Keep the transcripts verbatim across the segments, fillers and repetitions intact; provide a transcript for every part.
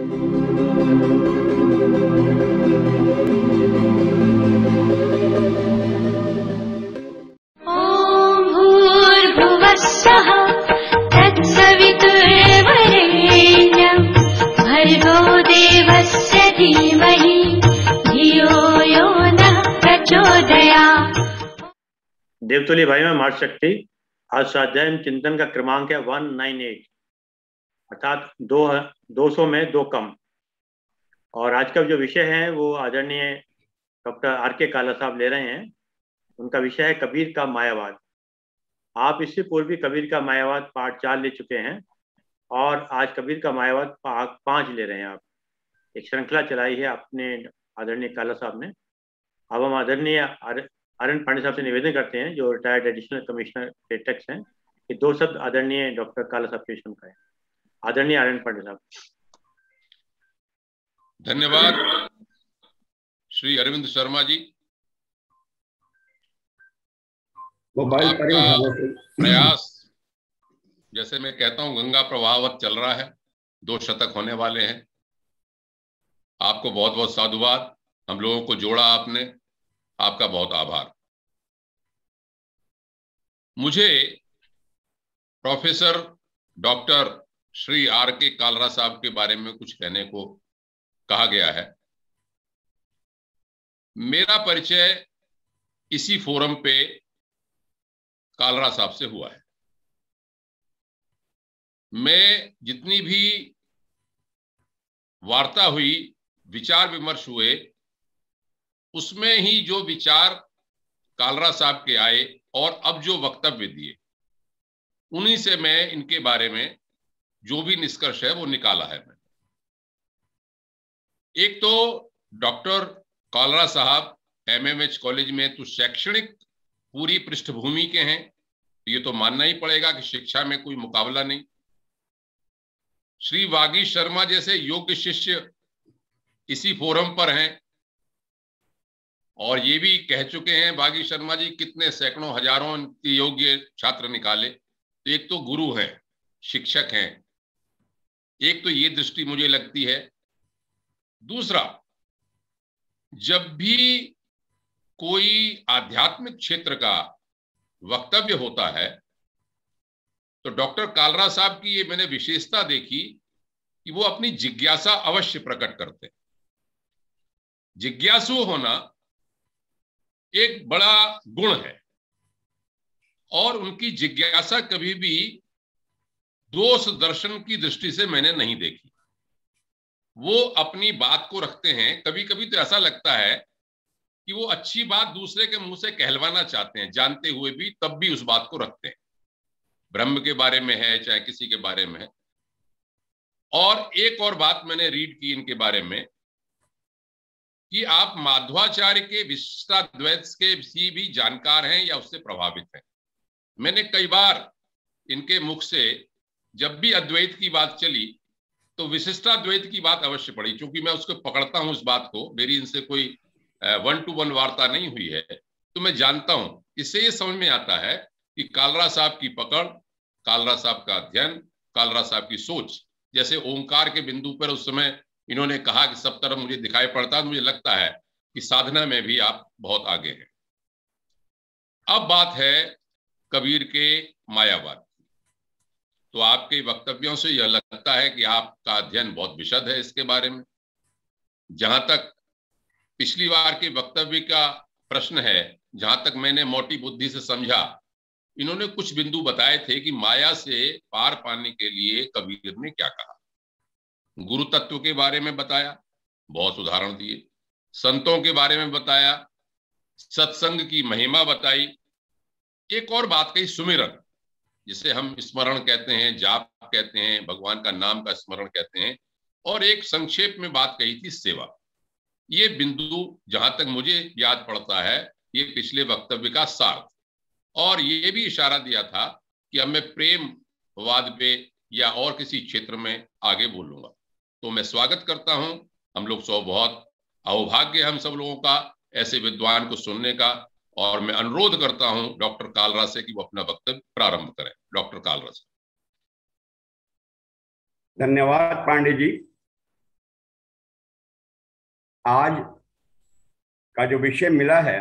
भूर्भुवस्सुः तत्सवितुर्वरेण्यं भर्गो देवस्य धीमहि धियो यो नः प्रचोदयात्। देवतुल्य भाई में मार्च शक्ति आज स्वाध्याय चिंतन का क्रमांक है वन नाइन एट अर्थात दो दो सौ में दो कम। और आज का जो विषय है वो आदरणीय डॉक्टर आर के काला साहब ले रहे हैं। उनका विषय है कबीर का मायावाद। आप इससे पूर्व भी कबीर का मायावाद पार्ट चार ले चुके हैं और आज कबीर का मायावाद पार्ट पाँच ले रहे हैं। आप एक श्रृंखला चलाई है अपने आदरणीय काला साहब ने। अब हम आदरणीय आर्यन पांडे साहब से निवेदन करते हैं जो रिटायर्ड एडिशनल कमिश्नर टेक्स हैं कि दो शब्द आदरणीय डॉक्टर काला साहब के करें। आदरणीय आर्यन पांडे साहब। धन्यवाद श्री अरविंद शर्मा जी। आपका प्रयास, जैसे मैं कहता हूं, गंगा प्रवाहवत चल रहा है। दो शतक होने वाले हैं। आपको बहुत बहुत साधुवाद। हम लोगों को जोड़ा आपने, आपका बहुत आभार। मुझे प्रोफेसर डॉक्टर श्री आर के कालरा साहब के बारे में कुछ कहने को कहा गया है। मेरा परिचय इसी फोरम पे कालरा साहब से हुआ है। मैं जितनी भी वार्ता हुई, विचार विमर्श हुए, उसमें ही जो विचार कालरा साहब के आए और अब जो वक्तव्य दिए, उन्हीं से मैं इनके बारे में जो भी निष्कर्ष है वो निकाला है। मैंने एक तो डॉक्टर कालरा साहब एमएमएच कॉलेज में तो शैक्षणिक पूरी पृष्ठभूमि के हैं, ये तो मानना ही पड़ेगा कि शिक्षा में कोई मुकाबला नहीं। श्री वागीश शर्मा जैसे योग्य शिष्य इसी फोरम पर हैं और ये भी कह चुके हैं वागीश शर्मा जी कितने सैकड़ों हजारों योग्य छात्र निकाले। तो एक तो गुरु हैं, शिक्षक हैं, एक तो ये दृष्टि मुझे लगती है। दूसरा, जब भी कोई आध्यात्मिक क्षेत्र का वक्तव्य होता है तो डॉक्टर कालरा साहब की ये मैंने विशेषता देखी कि वो अपनी जिज्ञासा अवश्य प्रकट करते हैं। जिज्ञासु होना एक बड़ा गुण है और उनकी जिज्ञासा कभी भी दोष दर्शन की दृष्टि से मैंने नहीं देखी। वो अपनी बात को रखते हैं। कभी कभी तो ऐसा लगता है कि वो अच्छी बात दूसरे के मुंह से कहलवाना चाहते हैं, जानते हुए भी तब भी उस बात को रखते हैं। ब्रह्म के बारे में है, चाहे किसी के बारे में है। और एक और बात मैंने रीड की इनके बारे में कि आप माध्वाचार्य के विशिष्टाद्वैत के भी जानकार हैं या उससे प्रभावित हैं। मैंने कई बार इनके मुख से जब भी अद्वैत की बात चली तो विशिष्टाद्वैत की बात अवश्य पड़ी। चूंकि मैं उसको पकड़ता हूं, इस बात को, मेरी इनसे कोई वन टू वन वार्ता नहीं हुई है, तो मैं जानता हूं। इससे ये समझ में आता है कि कालरा साहब की पकड़, कालरा साहब का अध्ययन, कालरा साहब की सोच, जैसे ओंकार के बिंदु पर उस समय इन्होंने कहा कि सब तरफ मुझे दिखाई पड़ता है, मुझे लगता है कि साधना में भी आप बहुत आगे हैं। अब बात है कबीर के मायावाद। तो आपके वक्तव्यों से यह लगता है कि आपका अध्ययन बहुत विशद है इसके बारे में। जहां तक पिछली बार के वक्तव्य का प्रश्न है, जहां तक मैंने मोटी बुद्धि से समझा, इन्होंने कुछ बिंदु बताए थे कि माया से पार पाने के लिए कबीर ने क्या कहा। गुरु तत्व के बारे में बताया, बहुत उदाहरण दिए, संतों के बारे में बताया, सत्संग की महिमा बताई। एक और बात कही, सुमिरन, जिसे हम स्मरण कहते हैं, जाप कहते हैं, भगवान का नाम का स्मरण कहते हैं। और एक संक्षेप में बात कही थी, सेवा। ये बिंदु जहां तक मुझे याद पड़ता है ये पिछले वक्तव्य का सार था। और ये भी इशारा दिया था कि अब मैं प्रेमवाद पे या और किसी क्षेत्र में आगे बोलूंगा। तो मैं स्वागत करता हूं। हम लोग सौ बहुत अहोभाग्य हम सब लोगों का ऐसे विद्वान को सुनने का। और मैं अनुरोध करता हूं डॉक्टर कालरा से कि वो अपना वक्तव्य प्रारंभ करें। डॉक्टर कालरा से। धन्यवाद पांडे जी। आज का जो विषय मिला है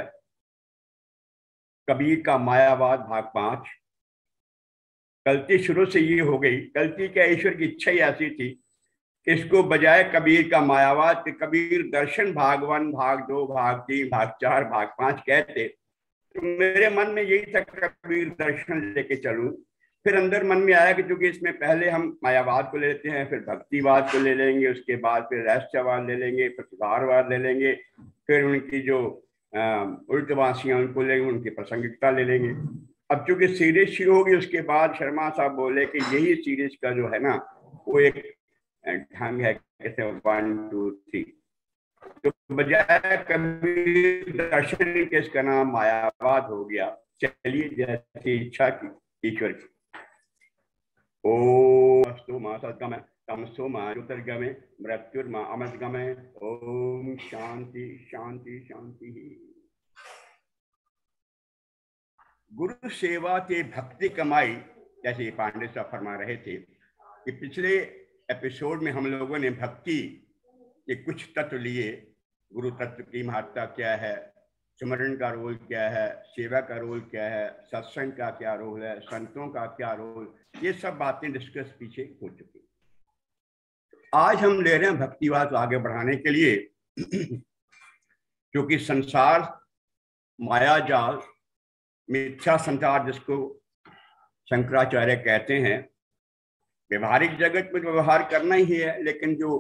कबीर का मायावाद भाग पांच। गलती शुरू से ये हो गई, गलती क्या, ईश्वर की इच्छा ही ऐसी थी, इसको बजाय कबीर का मायावाद के कबीर दर्शन भाग वन, भाग दो, भाग तीन, भाग चार, भाग पांच कहते, तो मेरे मन में यही था कबीर दर्शन लेके चलूं। फिर अंदर मन में आया कि चूंकि इसमें पहले हम मायावाद को ले लेते हैं, फिर भक्तिवाद को ले लेंगे, उसके बाद फिर रहस्यवाद ले लेंगे, फिर सुधारवाद ले लेंगे, फिर उनकी जो उल्टवासियां उनको लेंगे, उनकी प्रासंगिकता ले लेंगे। अब चूंकि सीरीज शुरू होगी, उसके बाद शर्मा साहब बोले कि यही सीरीज का जो है ना वो एक ढंग है, कैसे वन टू थ्री, तो बजाय कबीर दर्शन के इसका नाम मायावाद हो गया। चलिए जैसी इच्छा की ईश्वर की। ओम अस्तु मा सद्गमय तमसो मा ज्योतिर्गमय मृत्युर्मा अमृतगमय। ओम शांति शांति शांति। गुरु सेवा के भक्ति कमाई, जैसे पांडे साहब फरमा रहे थे कि पिछले एपिसोड में हम लोगों ने भक्ति के कुछ तत्व लिए। गुरु तत्व की महत्ता क्या है, स्मरण का रोल क्या है, सेवा का रोल क्या है, सत्संग का क्या रोल है, संतों का क्या रोल, ये सब बातें डिस्कस पीछे हो चुकी। आज हम ले रहे हैं भक्तिवाद को आगे बढ़ाने के लिए, क्योंकि संसार माया जाल, मिथ्या संसार जिसको शंकराचार्य कहते हैं, व्यवहारिक जगत में व्यवहार करना ही है, लेकिन जो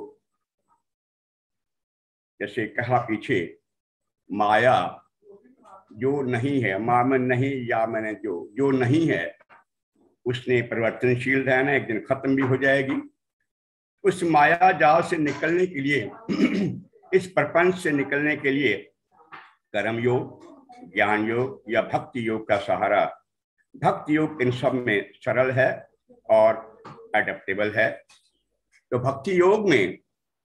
जैसे कहा पीछे माया जो नहीं है, मामन नहीं या मैंने जो जो नहीं है उसने परिवर्तनशील रहना, एक दिन खत्म भी हो जाएगी। उस माया जाल से निकलने के लिए, इस प्रपंच से निकलने के लिए कर्म योग, ज्ञान योग या भक्ति योग का सहारा। भक्ति योग इन सब में सरल है और एडेप्टेबल है। तो भक्ति योग में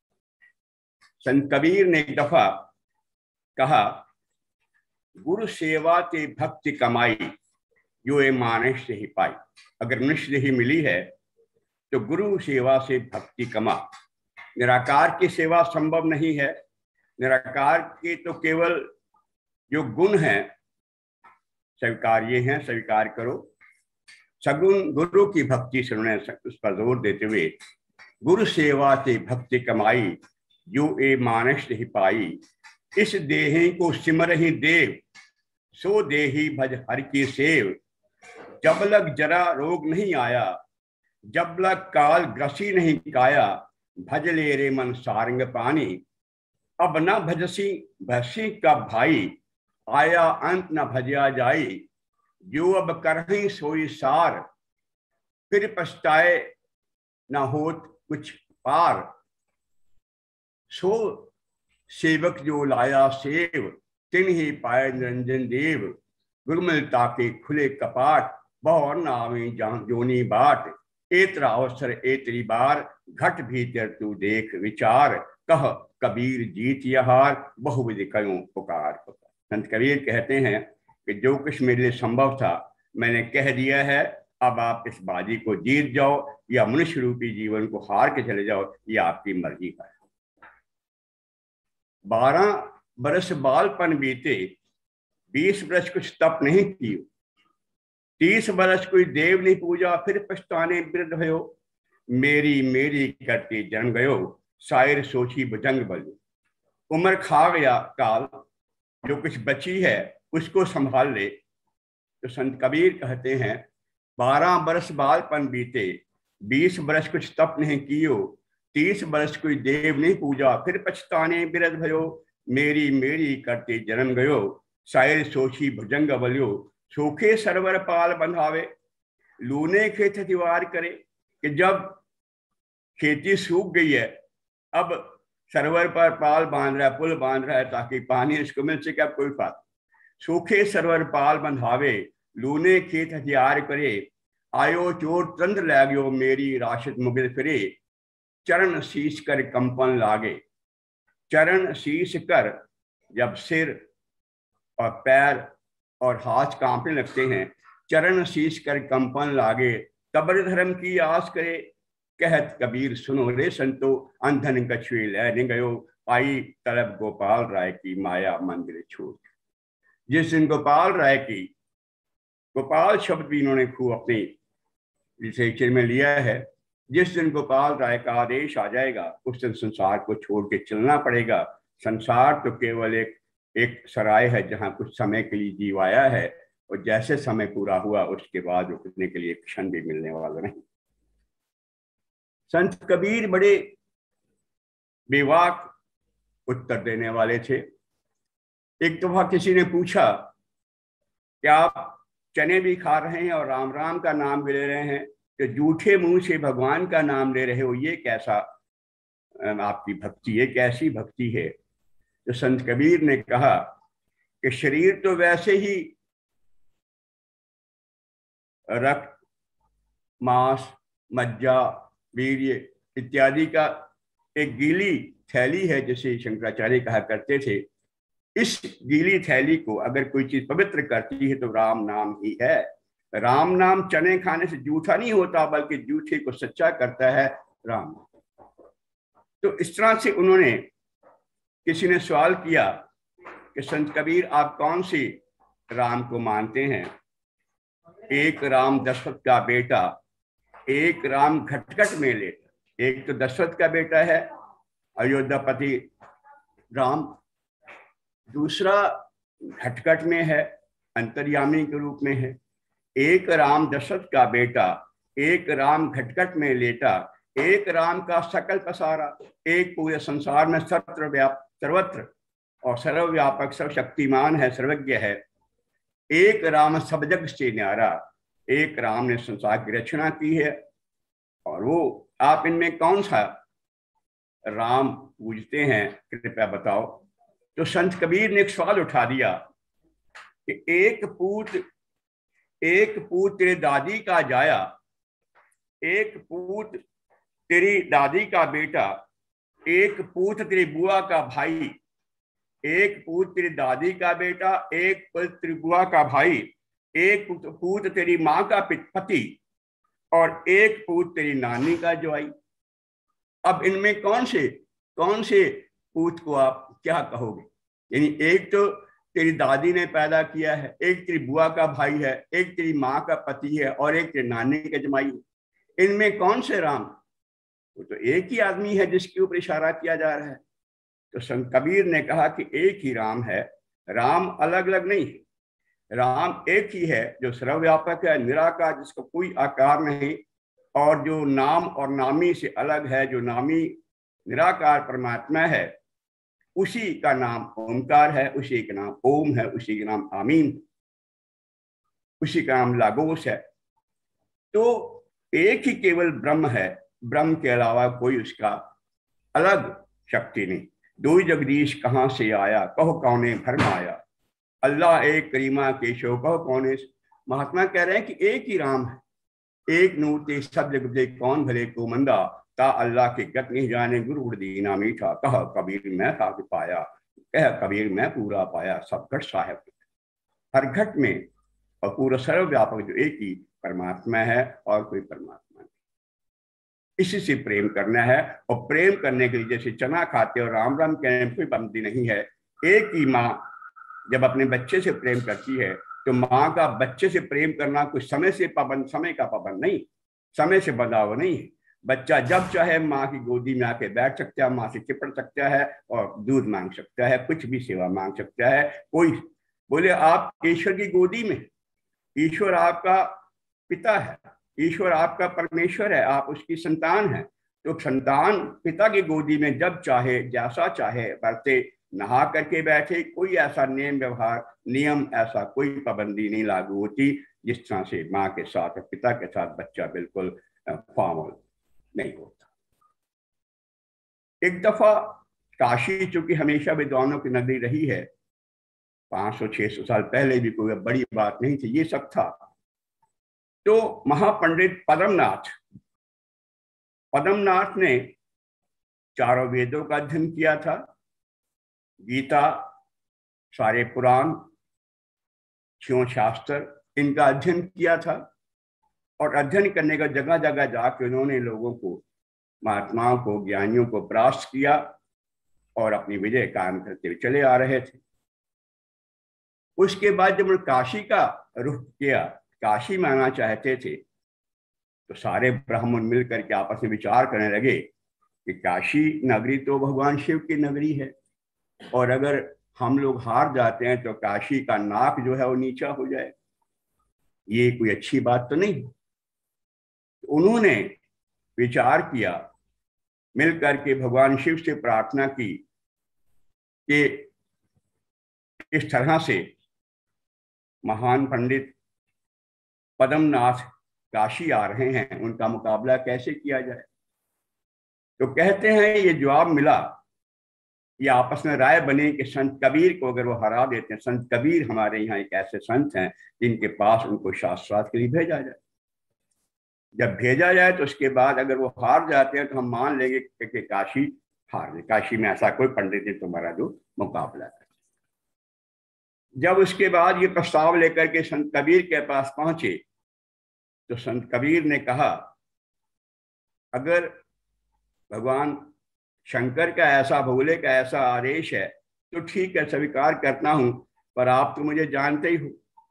संत कबीर ने एक दफा कहा, गुरु सेवा के भक्ति कमाई जो ये मानस से ही पाई। अगर मनुष्य ही मिली है तो गुरु सेवा से भक्ति कमा। निराकार की सेवा संभव नहीं है। निराकार के तो केवल जो गुण हैं स्वीकार्य हैं, स्वीकार करो। सगुण गुरु की भक्ति सुनने उस पर जोर देते हुए, गुरु सेवा से भक्ति कमाई जो ए मानस ही पाई। इस देहि को सिमर ही देव, सो देही भज हर की सेव। जब लग जरा रोग नहीं आया, जब लग काल ग्रसी नहीं काया। भज ले रे मन सारंग पानी, अब न भजसी भसी का भाई। आया अंत न भजिया जाई, जो अब करही सोई सार। फिर पछताए न होत कुछ पार। सो सेवक जो लाया सेव, तिन ही पाए निरंजन देव। गुरुमिलता के खुले कपाट, बहु नावी जोनी बाट। एतरा अवसर एतरी बार, घट भीतर तू देख विचार। कह कबीर जीत यहार, बहुविधि कयूं पुकार। संत कबीर कहते हैं कि जो कुछ मेरे लिए संभव था मैंने कह दिया है, अब आप इस बाजी को जीत जाओ या मनुष्य रूपी जीवन को हार के चले जाओ, ये आपकी मर्जी है। बारह बरस बालपन बीते, बीस बरस कुछ तप नहीं कियो। तीस बरस कोई देव नहीं पूजा, फिर पछताने वृद्ध भयो। मेरी मेरी करते जन्म गयो, शायर सोची भुजंग बलो। उम्र खा गया काल, जो कुछ बची है उसको संभाल ले। तो संत कबीर कहते हैं, बारह बरस बालपन बीते, बीस बरस कुछ तप नहीं कियो। तीस बरस कोई देव नहीं पूजा, फिर पछताने विरध भयो। मेरी मेरी करते जन्म गयो, शायर सोची भुजंग बलियो। सूखे सरवर पाल बंधावे, लूने खेत दीवार करे। कि जब खेती सूख गई है, अब सरवर पर पाल बांध रहा है, पुल बांध रहा है ताकि पानी इसको मिल सके। अब कोई बात, सूखे सरवर पाल बंधावे, लूने खेत हथियार करे। आयो चोर तंत्र लाग्यो, मेरी राशत मुगिल फिरे। चरण शीश कर कंपन लागे। चरण शीश कर, जब सिर और पैर और हाथ कांपने लगते हैं, चरण शीश कर कंपन लागे। तबर धर्म की आस करे, कहत कबीर सुनो रे संतो, अंधन कछुए लहने गयो, आई तलब गोपाल राय की माया मंदिर छोड़। जिस दिन गोपाल राय की, गोपाल शब्द भी इन्होंने खूब अपने लिटरेचर में लिया है, जिस दिन गोपाल राय का आदेश आ जाएगा उस दिन संसार को छोड़ के चलना पड़ेगा। संसार तो केवल एक एक सराय है जहां कुछ समय के लिए जीव आया है, और जैसे समय पूरा हुआ उसके बाद रुकने के लिए क्षण भी मिलने वाला नहीं। संत कबीर बड़े बेवाक उत्तर देने वाले थे। एक दफा किसी ने पूछा कि आप चने भी खा रहे हैं और राम राम का नाम भी ले रहे हैं, तो जूठे मुंह से भगवान का नाम ले रहे हो, ये कैसा आपकी भक्ति, ये कैसी भक्ति है? तो संत कबीर ने कहा कि शरीर तो वैसे ही रक्त, मांस, मज्जा, वीर्य इत्यादि का एक गीली थैली है, जैसे शंकराचार्य कहा करते थे। इस गीली थैली को अगर कोई चीज पवित्र करती है तो राम नाम ही है। राम नाम चने खाने से जूठा नहीं होता, बल्कि जूठे को सच्चा करता है राम। तो इस तरह से उन्होंने, किसी ने सवाल किया कि संत कबीर आप कौन सी राम को मानते हैं? एक राम दशरथ का बेटा, एक राम घटघट में लेटा। एक तो दशरथ का बेटा है अयोध्यापति राम, दूसरा घटघट में है, अंतर्यामी के रूप में है। एक राम दशरथ का बेटा, एक राम घटघट में लेटा, एक राम का सकल पसारा, एक पूरे संसार में सर्वत्र व्याप सर्वत्र और सर्वव्यापक सर्वशक्तिमान है, सर्वज्ञ है। एक राम सब जग से न्यारा, एक राम ने संसार की रचना की है। और वो आप इनमें कौन सा राम पूजते हैं, कृपया बताओ। तो संत कबीर ने एक सवाल उठा दिया कि एक पूत एक पूत तेरे दादी का जाया, एक पूत तेरी दादी का बेटा, एक पूत तेरी बुआ का भाई, एक पूत तेरी दादी का बेटा, एक पूत तेरी बुआ का भाई, एक पूत तेरी माँ का पति और एक पूत तेरी नानी का ज्वाई। अब इनमें कौन से कौन से पूत को आप क्या कहोगे? यानी एक तो तेरी दादी ने पैदा किया है, एक तेरी बुआ का भाई है, एक तेरी माँ का पति है और एक तेरी नानी का जमाई है। इनमें कौन से राम? वो तो एक ही आदमी है जिसके ऊपर इशारा किया जा रहा है। तो संत कबीर ने कहा कि एक ही राम है, राम अलग अलग नहीं है। राम एक ही है जो सर्वव्यापक है, निराकार, जिसका कोई आकार नहीं, और जो नाम और नामी से अलग है, जो नामी निराकार परमात्मा है, उसी का नाम ओमकार है, उसी का नाम ओम है, उसी का नाम आमीन, उसी का नाम लागोस है। तो एक ही केवल ब्रह्म है, ब्रह्म के अलावा कोई उसका अलग शक्ति नहीं। दो जगदीश कहाँ से आया, कहो कौने भरमाया, अल्लाह एक करीमा केशव कहो कौने। महात्मा कह रहे हैं कि एक ही राम है, एक नूते सब जग दे कौन भले को मंदा, ता अल्लाह के गत नहीं जाने गुरु दीना मीठा, कह कबीर मैं साथ पाया, कह कबीर मैं पूरा पाया, सब घट साहेब। हर घट में और पूरा सर्वव्यापक जो एक ही परमात्मा है और कोई परमात्मा नहीं। इसी से प्रेम करना है, और प्रेम करने के लिए जैसे चना खाते और राम राम कहने में कोई पाबंदी नहीं है। एक ही माँ जब अपने बच्चे से प्रेम करती है तो माँ का बच्चे से प्रेम करना कोई समय से पाबंद, समय का पाबंद नहीं, समय से बंधा हुआ नहीं है। बच्चा जब चाहे माँ की गोदी में आके बैठ सकता है, माँ से चिपट सकता है और दूध मांग सकता है, कुछ भी सेवा मांग सकता है। कोई बोले आप ईश्वर की गोदी में, ईश्वर आपका पिता है, ईश्वर आपका परमेश्वर है, आप उसकी संतान है। तो संतान पिता की गोदी में जब चाहे जैसा चाहे बरते, नहा करके बैठे, कोई ऐसा नियम व्यवहार नियम ऐसा कोई पाबंदी नहीं लागू होती जिस तरह से माँ के साथ पिता के साथ बच्चा बिल्कुल फॉर्मल नहीं होता। एक दफा काशी, चूंकि हमेशा विद्वानों की नगरी रही है, पांच सौ छह सौ साल पहले भी कोई बड़ी बात नहीं थी, ये सब था। तो महापंडित पद्मनाथ पद्मनाथ ने चारों वेदों का अध्ययन किया था, गीता, सारे पुराण, शिव शास्त्र, इनका अध्ययन किया था। और अध्ययन करने का जगह जगह जाके उन्होंने लोगों को महात्माओं को, ज्ञानियों को परास्त किया और अपनी विजय कायम करते हुए चले आ रहे थे। उसके बाद जब उन्होंने काशी का रुख किया, काशी में आना चाहते थे, तो सारे ब्राह्मण मिलकर के आपस में विचार करने लगे कि काशी नगरी तो भगवान शिव की नगरी है, और अगर हम लोग हार जाते हैं तो काशी का नाक जो है वो नीचा हो जाए, ये कोई अच्छी बात तो नहीं। उन्होंने विचार किया, मिलकर के भगवान शिव से प्रार्थना की कि इस तरह से महान पंडित पद्मनाथ काशी आ रहे हैं, उनका मुकाबला कैसे किया जाए। तो कहते हैं ये जवाब मिला, ये आपस में राय बने कि संत कबीर को अगर वो हरा देते हैं, संत कबीर हमारे यहाँ एक ऐसे संत हैं जिनके पास उनको शास्त्रार्थ के लिए भेजा जाए। जब भेजा जाए तो उसके बाद अगर वो हार जाते हैं तो हम मान लेंगे कि काशी हार गई, काशी में ऐसा कोई पंडित है तुम्हारा जो मुकाबला करे। जब उसके बाद ये प्रस्ताव लेकर के संत कबीर के पास पहुंचे तो संत कबीर ने कहा, अगर भगवान शंकर का ऐसा, भोले का ऐसा आदेश है तो ठीक है, स्वीकार करता हूं, पर आप तो मुझे जानते ही हो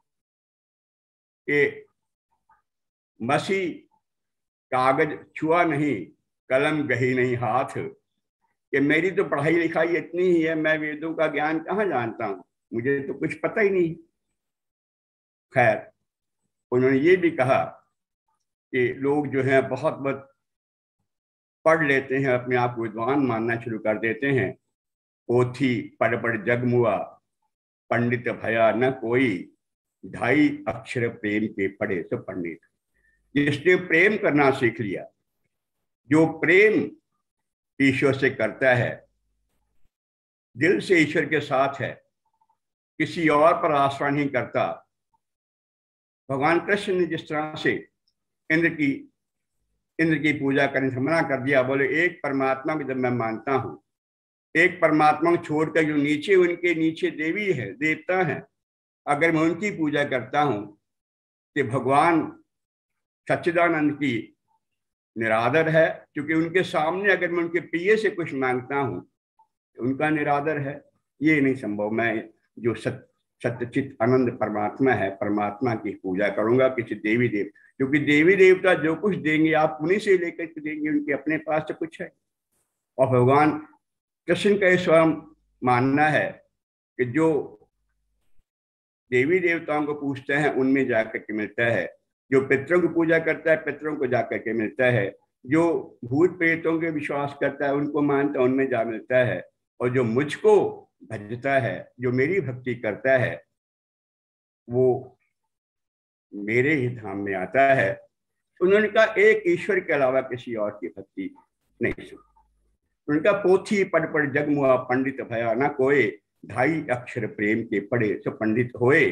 कि मसी कागज छुआ नहीं, कलम गही नहीं हाथ, कि मेरी तो पढ़ाई लिखाई इतनी ही है, मैं वेदों का ज्ञान कहाँ जानता हूँ, मुझे तो कुछ पता ही नहीं। खैर, उन्होंने ये भी कहा कि लोग जो हैं बहुत बहुत पढ़ लेते हैं, अपने आप को विद्वान मानना शुरू कर देते हैं। पोथी पढ़ पढ़ जगमुआ, पंडित भया न कोई, ढाई अक्षर प्रेम के पढ़े तो पंडित। जिसने प्रेम करना सीख लिया, जो प्रेम ईश्वर से करता है, दिल से ईश्वर के साथ है, किसी और पर आश्रा नहीं करता। भगवान कृष्ण ने जिस तरह से इंद्र की इंद्र की पूजा करने से मना कर दिया, बोले एक परमात्मा को जब मैं मानता हूँ, एक परमात्मा को छोड़कर जो नीचे उनके नीचे देवी है, देवता है, अगर मैं उनकी पूजा करता हूँ कि भगवान सच्चिदानंद की निरादर है, क्योंकि उनके सामने अगर मैं उनके प्रिय से कुछ मांगता हूँ तो उनका निरादर है, ये नहीं संभव। मैं जो सत्य सत्यचित आनंद परमात्मा है, परमात्मा की पूजा करूंगा, किसी देवी देव, क्योंकि देवी देवता जो कुछ देंगे आप उन्हीं से लेकर के देंगे, उनके अपने पास तो कुछ है। और भगवान कृष्ण का स्वयं मानना है कि जो देवी देवताओं को पूछते हैं उनमें जाकर के मिलता है, जो पितरों की पूजा करता है पितरों को जाकर के मिलता है, जो भूत प्रेतों के विश्वास करता है उनको मानता है उनमें जा मिलता है, और जो मुझको भजता है, जो मेरी भक्ति करता है, वो मेरे ही धाम में आता है। उन्होंने कहा एक ईश्वर के अलावा किसी और की भक्ति नहीं सुन। उनका पोथी पढ़ पढ़ जगमुआ, पंडित भया ना कोई, ढाई अक्षर प्रेम के पढ़े तो पंडित होए।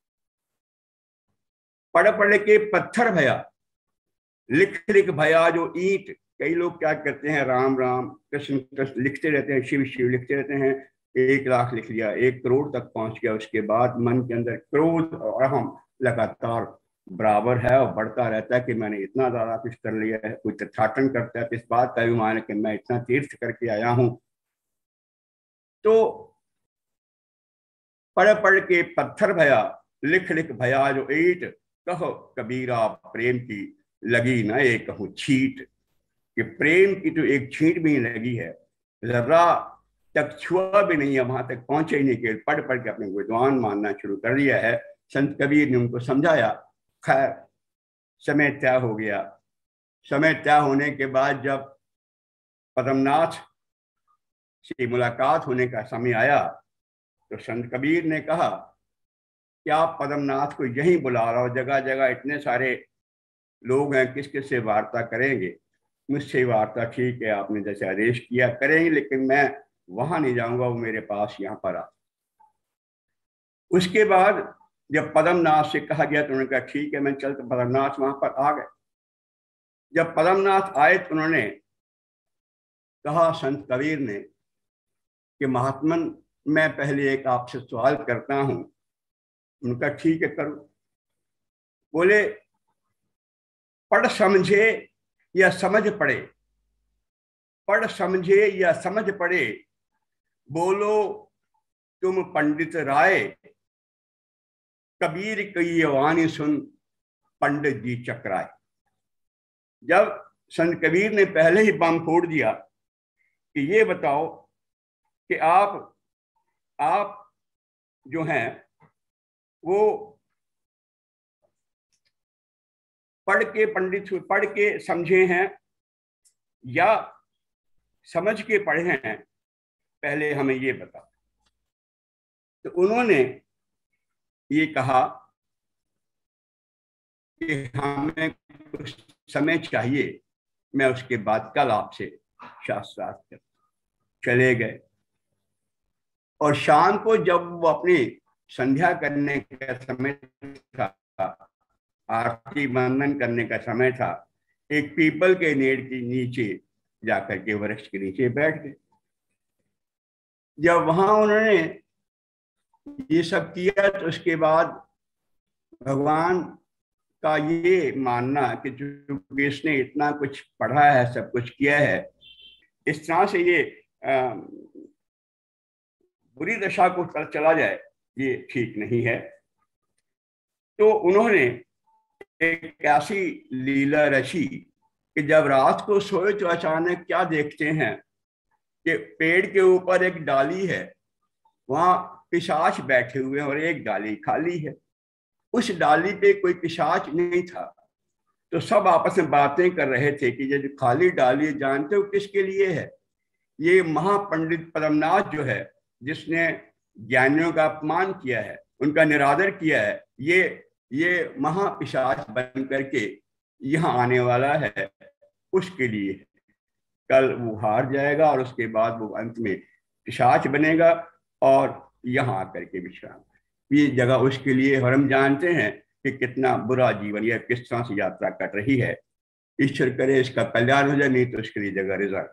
पढ़ पढ़ के पत्थर भया, लिख लिख भया जो ईंट। कई लोग क्या करते हैं, राम राम कृष्ण कृष्ण लिखते रहते हैं, शिव शिव लिखते रहते हैं, एक लाख लिख लिया, एक करोड़ तक पहुंच गया, उसके बाद मन के अंदर क्रोध और अहम लगातार बराबर है और बढ़ता रहता है कि मैंने इतना ज्यादा कुछ कर लिया है। कोई तथाटन करता है तो इस बात का भी मान कि मैं इतना तीर्थ करके आया हूं। तो पढ़ पढ़ के पत्थर भया, लिख लिख भया जो ईट, कहो कबीरा प्रेम की लगी ना एक कहूँ छीट, कि प्रेम की तो एक छींट भी नहीं लगी है, जरा तक छुआ भी नहीं है, वहां तक पहुंचे ही नहीं के पढ़ पढ़ के अपने विद्वान मानना शुरू कर दिया है। संत कबीर ने उनको समझाया। खैर, समय तय हो गया। समय तय होने के बाद जब पद्मनाथ से मुलाकात होने का समय आया तो संत कबीर ने कहा कि आप पद्मनाथ को यहीं बुला रहा हो, जगह जगह इतने सारे लोग हैं, किस किस से वार्ता करेंगे, मुझसे वार्ता ठीक है, आपने जैसे आदेश किया करेंगे, लेकिन मैं वहां नहीं जाऊंगा, वो मेरे पास यहाँ पर आ। उसके बाद जब पद्मनाथ से कहा गया तो उन्होंने कहा ठीक है मैं चलता। पद्मनाथ वहां पर आ गए। जब पद्मनाथ आए तो उन्होंने कहा संत कबीर ने कि महात्मन मैं पहले एक आपसे सवाल करता हूं। उनका ठीक है करो। बोले पढ़ समझे या समझ पड़े, पढ़ समझे या समझ पड़े, बोलो तुम पंडित राय, कबीर की वाणी सुन पंडित जी चकराए। जब संत कबीर ने पहले ही बम फोड़ दिया कि ये बताओ कि आप आप जो हैं वो पढ़ के पंडित पढ़ के समझे हैं या समझ के पढ़े हैं, पहले हमें ये बताओ। तो उन्होंने ये कहा कि हमें कुछ समय चाहिए, मैं उसके बाद कल आपसे शास्त्रार्थ कर। चले गए और शाम को जब वो अपनी संध्या करने का समय था, आरती वंदन करने का समय था, एक पीपल के पेड़ के नीचे जाकर के वृक्ष के नीचे बैठ गए। जब वहां उन्होंने ये सब किया तो उसके बाद भगवान का ये मानना कि जो इसने इतना कुछ पढ़ा है, सब कुछ किया है, इस तरह से ये आ, बुरी दशा को कर चला जाए, ये ठीक नहीं है। तो उन्होंने एक ऐसी लीला रची कि जब रात को सोए तो अचानक क्या देखते हैं कि पेड़ के ऊपर एक डाली है, वहां पिशाच बैठे हुए हैं और एक डाली खाली है। उस डाली पे कोई पिशाच नहीं था। तो सब आपस में बातें कर रहे थे कि ये जो खाली डाली जानते हो किसके लिए है? ये महापंडित परमनाथ जो है, जिसने ज्ञानियों का अपमान किया है, उनका निरादर किया है, ये ये महापिशाच बन करके यहाँ आने वाला है, उसके लिए कल वो हार जाएगा और उसके बाद वो अंत में पिशाच बनेगा और यहाँ आकर के विश्राम। ये जगह उसके लिए, और हम जानते हैं कि कितना बुरा जीवन यह किस तरह से यात्रा कर रही है। ईश्वर करे इसका कल्याण हो जाए, नहीं तो उसके लिए जगह रिजर्व।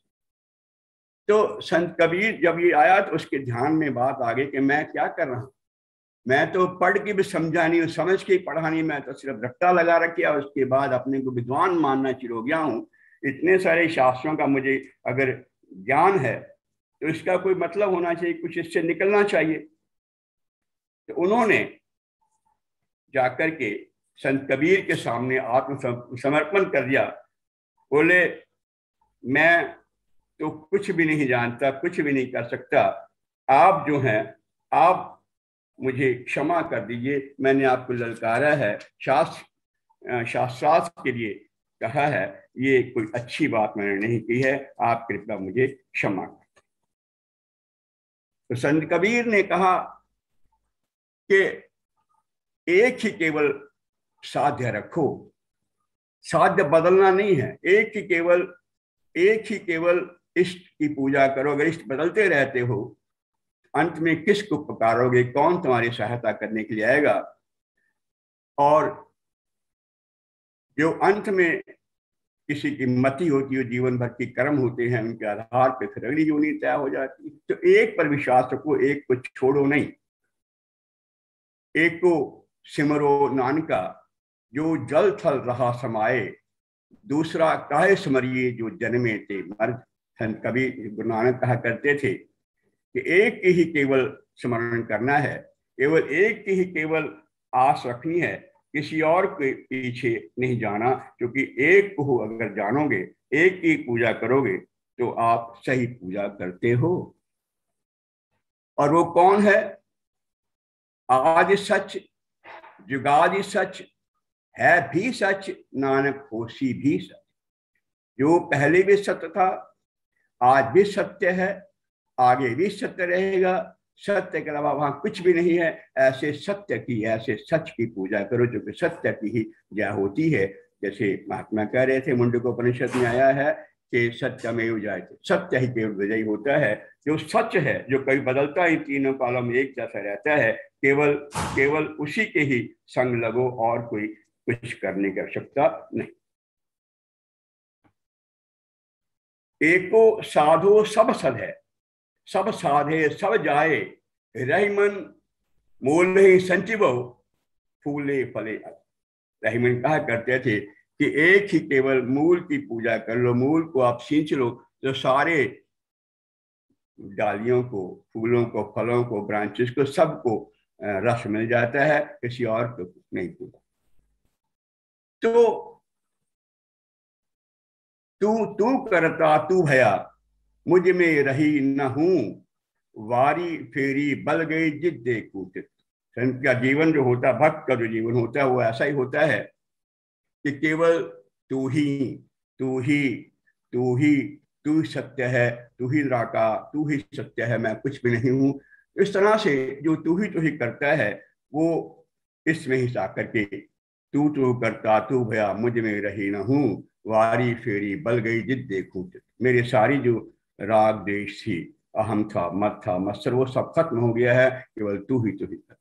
तो संत कबीर जब ये आया तो उसके ध्यान में बात आ गई कि मैं क्या कर रहा हूँ, मैं तो पढ़ के भी समझा नहीं हूँ, समझ के पढ़ा नहीं, मैं तो सिर्फ रट्टा लगा रखा। उसके बाद अपने को विद्वान मानना शुरू हो गया हूँ। इतने सारे शास्त्रों का मुझे अगर ज्ञान है तो इसका कोई मतलब होना चाहिए, कुछ इससे निकलना चाहिए। तो उन्होंने जाकर के संत कबीर के सामने आत्मसमर्पण कर दिया। बोले मैं तो कुछ भी नहीं जानता, कुछ भी नहीं कर सकता, आप जो हैं आप मुझे क्षमा कर दीजिए। मैंने आपको ललकारा है, शास्त्र शास्त्रार्थ के लिए कहा है, ये कोई अच्छी बात मैंने नहीं की है, आप कृपया मुझे क्षमा कर। तो संत कबीर ने कहा कि एक ही केवल साध्य रखो, साध्य बदलना नहीं है, एक ही केवल एक ही केवल इष्ट की पूजा करो। अगर इष्ट बदलते रहते हो, अंत में किसको पुकारोगे, कौन तुम्हारी सहायता करने के लिए आएगा? और जो अंत में किसी की मति होती है, जीवन भर की कर्म होते हैं, उनके आधार पर फिर अगली योनि तय हो जाती है। तो एक पर विश्वास रखो, एक को छोड़ो नहीं। एक को सिमरो नानका जो जल थल रहा समाये, दूसरा काहे स्मरिए जो जन्मे ते मर्द। संत कबीर गुरु नानक कहा करते थे कि एक की ही केवल स्मरण करना है, केवल एक की ही केवल आस रखनी है, किसी और के पीछे नहीं जाना। क्योंकि एक को अगर जानोगे, एक की पूजा करोगे तो आप सही पूजा करते हो। और वो कौन है? आज सच जुगादि सच है भी सच, नानक होसी भी सच। जो पहले भी सत्य था, आज भी सत्य है, आगे भी सत्य रहेगा। सत्य के अलावा वहां कुछ भी नहीं है। ऐसे सत्य की, ऐसे सच की पूजा करो जो कि सत्य की ही जय होती है। जैसे महात्मा कह रहे थे, मुंडकोपनिषद में आया है कि सत्यमेव जयते, सत्य ही केवल विजयी होता है। जो सच है, जो कभी बदलता ही तीनों कालों में एक जैसा रहता है, केवल केवल उसी के ही संग लगो, और कोई कुछ करने की आवश्यकता नहीं। एको साधो सब सद है, सब साधे सब जाए, रही मन मोल नहीं संचिव फूले फले। रहीमन कहा करते थे कि एक ही केवल मूल की पूजा कर लो, मूल को आप सींच लो तो सारे डालियों को, फूलों को, फलों को, ब्रांचेस को, सबको रस मिल जाता है, किसी और को नहीं होता। तो तू तू करता तू भया मुझ में रही न हूं, वारी फेरी बल गई जिद दे कूटित। संत का जीवन जो होता, भक्त का जो जीवन होता है, वो ऐसा ही होता है कि केवल तू ही तू ही तू ही तू ही सत्य है, तू ही निराकार, तू ही सत्य है, मैं कुछ भी नहीं हूं। इस तरह से जो तू ही तू ही करता है, वो इसमें ही सा करके तू तू करता तू भया मुझ में रही न हूं, वारी फेरी बल गई जिद देखूं। मेरी सारी जो राग देश थी, अहम था, मत था, मत्सर, वो सब खत्म हो गया है, केवल तू ही तू ही कर।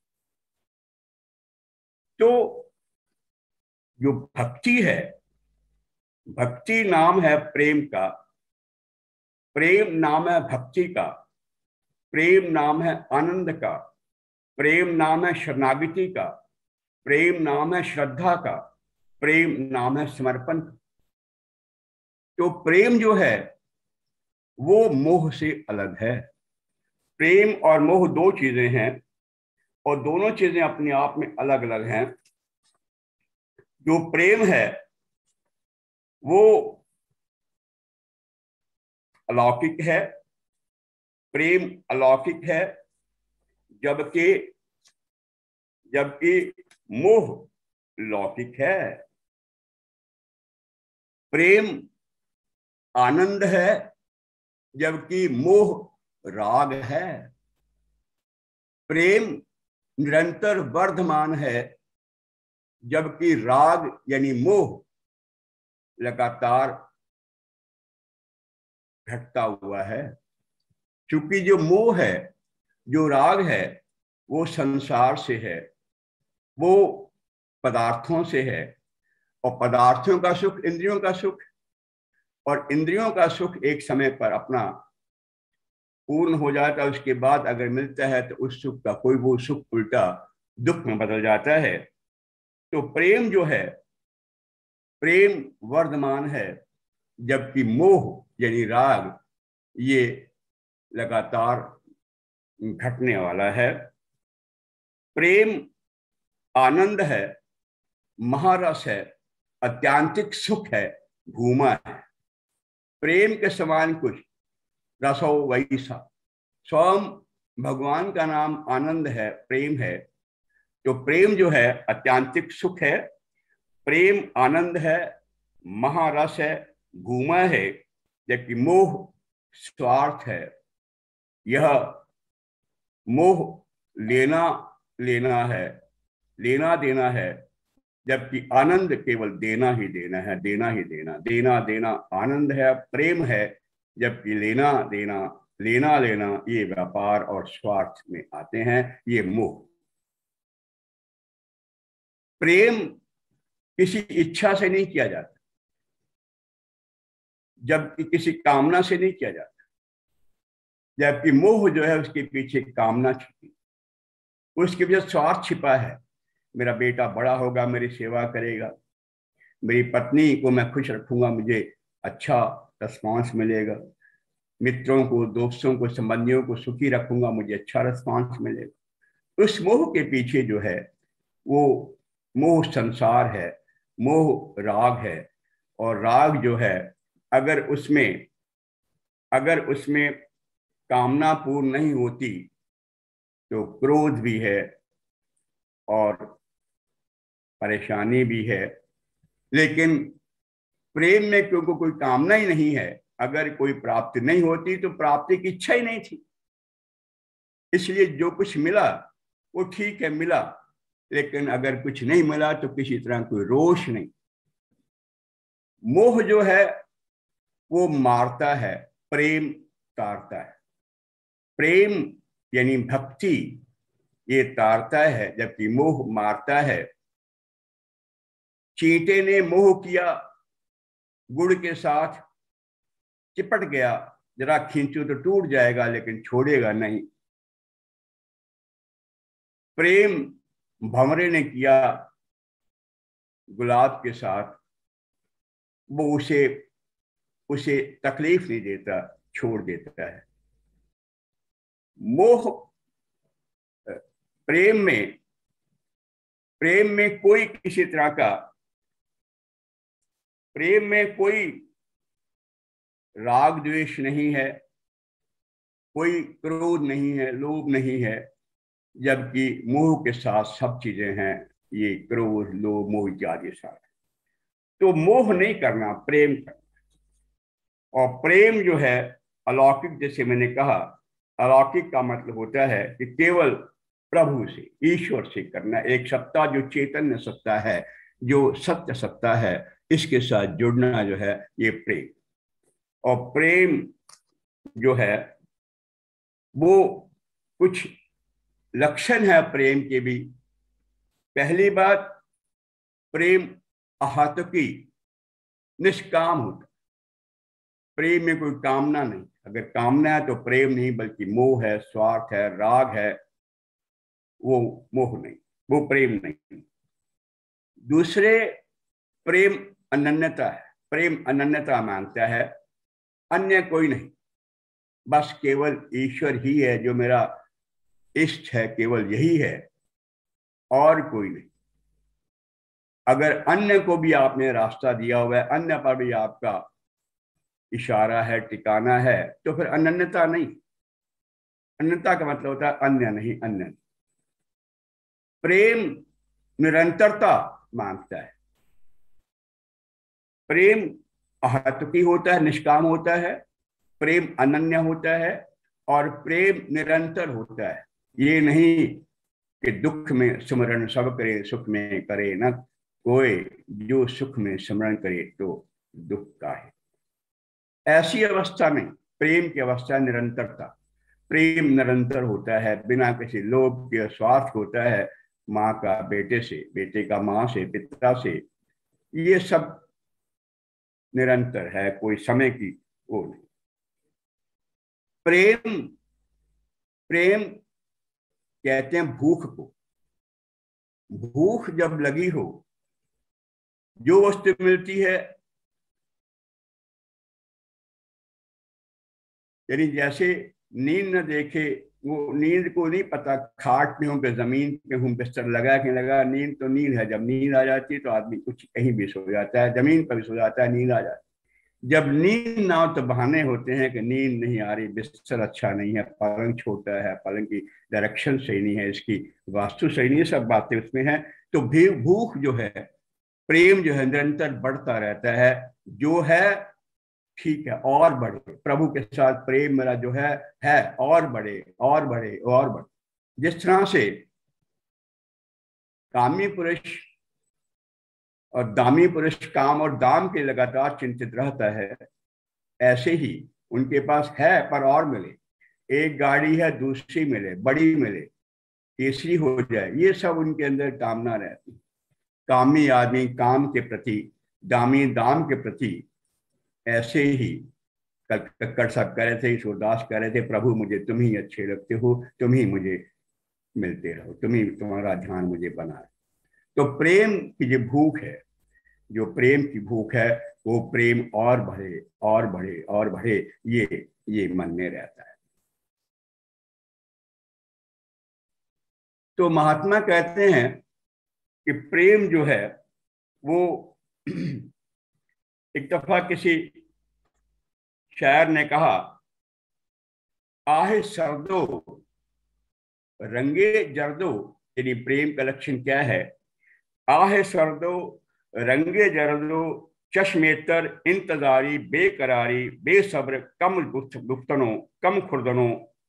तो जो भक्ति है, भक्ति नाम है प्रेम का, प्रेम नाम है भक्ति का, प्रेम नाम है आनंद का, प्रेम नाम है शरणागति का, प्रेम नाम है श्रद्धा का, प्रेम नाम है समर्पण। तो प्रेम जो है वो मोह से अलग है। प्रेम और मोह दो चीजें हैं, और दोनों चीजें अपने आप में अलग अलग हैं। जो प्रेम है वो अलौकिक है, प्रेम अलौकिक है, जबकि जबकि मोह लौकिक है। प्रेम आनंद है, जबकि मोह राग है। प्रेम निरंतर वर्धमान है, जबकि राग यानी मोह लगातार घटता हुआ है। क्योंकि जो मोह है, जो राग है, वो संसार से है, वो पदार्थों से है, और पदार्थों का सुख इंद्रियों का सुख, और इंद्रियों का सुख एक समय पर अपना पूर्ण हो जाता है। उसके बाद अगर मिलता है तो उस सुख का कोई वो सुख उल्टा दुख में बदल जाता है। तो प्रेम जो है, प्रेम वर्धमान है, जबकि मोह यानी राग ये लगातार घटने वाला है। प्रेम आनंद है, महारस है, अत्यांतिक सुख है, भूमा है। प्रेम के समान कुछ रसो वैसा। स्वयं भगवान का नाम आनंद है, प्रेम है। तो प्रेम जो है अत्यांतिक सुख है, प्रेम आनंद है, महारस है, भूमा है, जबकि मोह स्वार्थ है। यह मोह लेना लेना है, लेना देना है, जबकि आनंद केवल देना ही देना है, देना ही देना, देना देना आनंद है, प्रेम है, जबकि लेना देना, लेना लेना ये व्यापार और स्वार्थ में आते हैं, ये मोह। प्रेम किसी इच्छा से नहीं किया जाता, जबकि किसी कामना से नहीं किया जाता, जबकि मोह जो है उसके पीछे कामना छिपी, उसके पीछे स्वार्थ छिपा है। मेरा बेटा बड़ा होगा, मेरी सेवा करेगा, मेरी पत्नी को मैं खुश रखूंगा, मुझे अच्छा रिस्पॉन्स मिलेगा, मित्रों को, दोस्तों को, संबंधियों को सुखी रखूंगा, मुझे अच्छा रिस्पॉन्स मिलेगा। उस मोह के पीछे जो है वो मोह संसार है, मोह राग है। और राग जो है अगर उसमें अगर उसमें कामना पूर्ण नहीं होती तो क्रोध भी है और परेशानी भी है। लेकिन प्रेम में क्योंकि कोई कामना ही नहीं है, अगर कोई प्राप्ति नहीं होती तो प्राप्ति की इच्छा ही नहीं थी, इसलिए जो कुछ मिला वो ठीक है, मिला। लेकिन अगर कुछ नहीं मिला तो किसी तरह कोई रोष नहीं। मोह जो है वो मारता है, प्रेम तारता है। प्रेम यानी भक्ति ये तारता है, जबकि मोह मारता है। चींटे ने मोह किया, गुड़ के साथ चिपट गया, जरा खींचो तो टूट जाएगा लेकिन छोड़ेगा नहीं। प्रेम भंवरे ने किया गुलाब के साथ, वो उसे उसे तकलीफ नहीं देता, छोड़ देता है। मोह प्रेम में प्रेम में कोई किसी तरह का प्रेम में कोई राग द्वेष नहीं है, कोई क्रोध नहीं है, लोभ नहीं है, जबकि मोह के साथ सब चीजें हैं, ये क्रोध, लोभ, मोह इत्यादि सारे। तो मोह नहीं करना, प्रेम करना। और प्रेम जो है अलौकिक, जैसे मैंने कहा, अलौकिक का मतलब होता है कि केवल प्रभु से, ईश्वर से करना, एक सत्ता जो चैतन्य सत्ता है, जो सत्य सत्ता है, इसके साथ जुड़ना जो है ये प्रेम। और प्रेम जो है वो कुछ लक्षण है प्रेम के भी। पहली बात, प्रेम अहतकी, निष्काम होता। प्रेम में कोई कामना नहीं। अगर कामना है तो प्रेम नहीं, बल्कि मोह है, स्वार्थ है, राग है, वो मोह नहीं, वो प्रेम नहीं। दूसरे, प्रेम अनन्यता है। प्रेम अनन्यता मांगता है, अन्य कोई नहीं, बस केवल ईश्वर ही है जो मेरा इष्ट है, केवल यही है और कोई नहीं। अगर अन्य को भी आपने रास्ता दिया हुआ है, अन्य पर भी आपका इशारा है, ठिकाना है, तो फिर अनन्यता नहीं। अनन्यता का मतलब होता है अन्य नहीं, अन्य नहीं। प्रेम निरंतरता मांगता है। प्रेम अहतकी होता है, निष्काम होता है, प्रेम अनन्य होता है और प्रेम निरंतर होता है। ये नहीं कि दुख में स्मरण सब करे, सुख में करे न कोई, जो सुख में स्मरण करे तो दुख का है, ऐसी अवस्था नहीं। प्रेम की अवस्था निरंतरता। प्रेम निरंतर होता है, बिना किसी लोभ के, स्वार्थ होता है, माँ का बेटे से, बेटे का माँ से, पिता से, ये सब निरंतर है, कोई समय की वो नहीं। प्रेम प्रेम कहते हैं भूख को। भूख जब लगी हो, जो वस्तु मिलती है, यानी जैसे नींद न देखे, वो नींद को नहीं पता, खाट पे हूं कि जमीन पे हूं, बिस्तर लगा के लगा, नींद तो नींद है। जब नींद आ जाती है तो आदमी कुछ कहीं भी सो जाता है, जमीन पर भी सो जाता है, नींद आ जाती है। जब नींद ना हो तो बहाने होते हैं कि नींद नहीं आ रही, बिस्तर अच्छा नहीं है, पलंग छोटा है, पलंग की डायरेक्शन सही नहीं है, इसकी वास्तु सही नहीं है, सब बातें उसमें हैं। तो भी भूख जो है, प्रेम जो है निरंतर बढ़ता रहता है, जो है ठीक है और बढ़े। प्रभु के साथ प्रेम मेरा जो है है और बढ़े और बढ़े और बढ़े। जिस तरह से कामी पुरुष और दामी पुरुष काम और दाम के लगातार चिंतित रहता है, ऐसे ही उनके पास है पर और मिले, एक गाड़ी है दूसरी मिले, बड़ी मिले, तीसरी हो जाए, ये सब उनके अंदर कामना रहती। कामी आदमी काम के प्रति, दामी दाम के प्रति। ऐसे ही कक्कड़ साहब कह रहे थे, ईश्वरदास कह रहे थे, प्रभु मुझे तुम ही अच्छे लगते हो, तुम ही मुझे मिलते रहो, तुम ही, तुम्हारा ध्यान मुझे बनाए। तो प्रेम की जो भूख है, जो प्रेम की भूख है, वो प्रेम और बढ़े और बढ़े और बढ़े, ये ये मन में रहता है। तो महात्मा कहते हैं कि प्रेम जो है वो एक दफा किसी शायर ने कहा, आहे सर्दो रंगे जर्दो, यानी प्रेम का लक्षण क्या है? आहे सर्दो रंगे जर्दो चश्मेतर इंतजारी बेकरारी बेसब्र कम गुफ्तनो कम खुर्दनो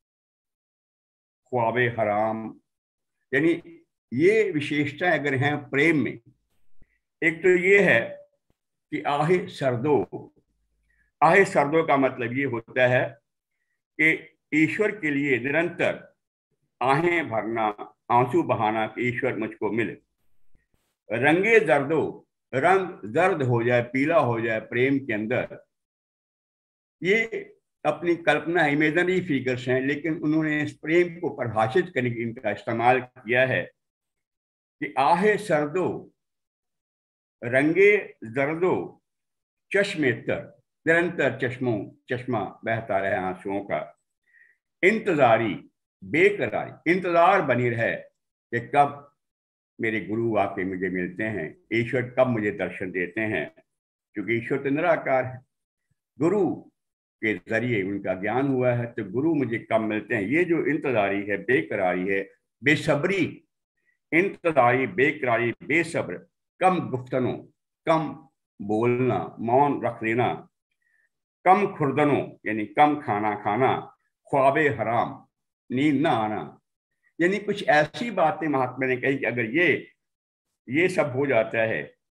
ख्वाबे हराम। यानी ये विशेषताएं अगर हैं प्रेम में, एक तो ये है कि आहे सर्दो, आहे सर्दो का मतलब ये होता है कि ईश्वर के लिए निरंतर आहें भरना, आंसू बहाना कि ईश्वर मुझको मिले। रंगे दर्दो, रंग दर्द हो जाए, पीला हो जाए प्रेम के अंदर, ये अपनी कल्पना, इमेजनरी फिगर्स हैं, लेकिन उन्होंने इस प्रेम को परिभाषित करने की इनका इस्तेमाल किया है कि आहे सर्दो रंगे दर्दो चश्मे तर, निरंतर चश्मों चश्मा बहता रहे आंसुओं का। इंतजारी बेकरारी, इंतजार बनी रहे कि कब मेरे गुरु आके मुझे मिलते हैं, ईश्वर कब मुझे दर्शन देते हैं, क्योंकि ईश्वर तो निराकार है। गुरु के जरिए उनका ज्ञान हुआ है, तो गुरु मुझे कब मिलते हैं। ये जो इंतजारी है, बेकरारी है, बेसब्री, इंतजारी बेकरारी बेसब्र, कम गुफ्तनों, कम बोलना, मौन रख लेना, कम खुर्दनों यानी कम खाना खाना, ख्वाबे हराम, नींद ना आना, यानी कुछ ऐसी बातें महात्मा ने कही कि अगर ये ये सब हो जाता है,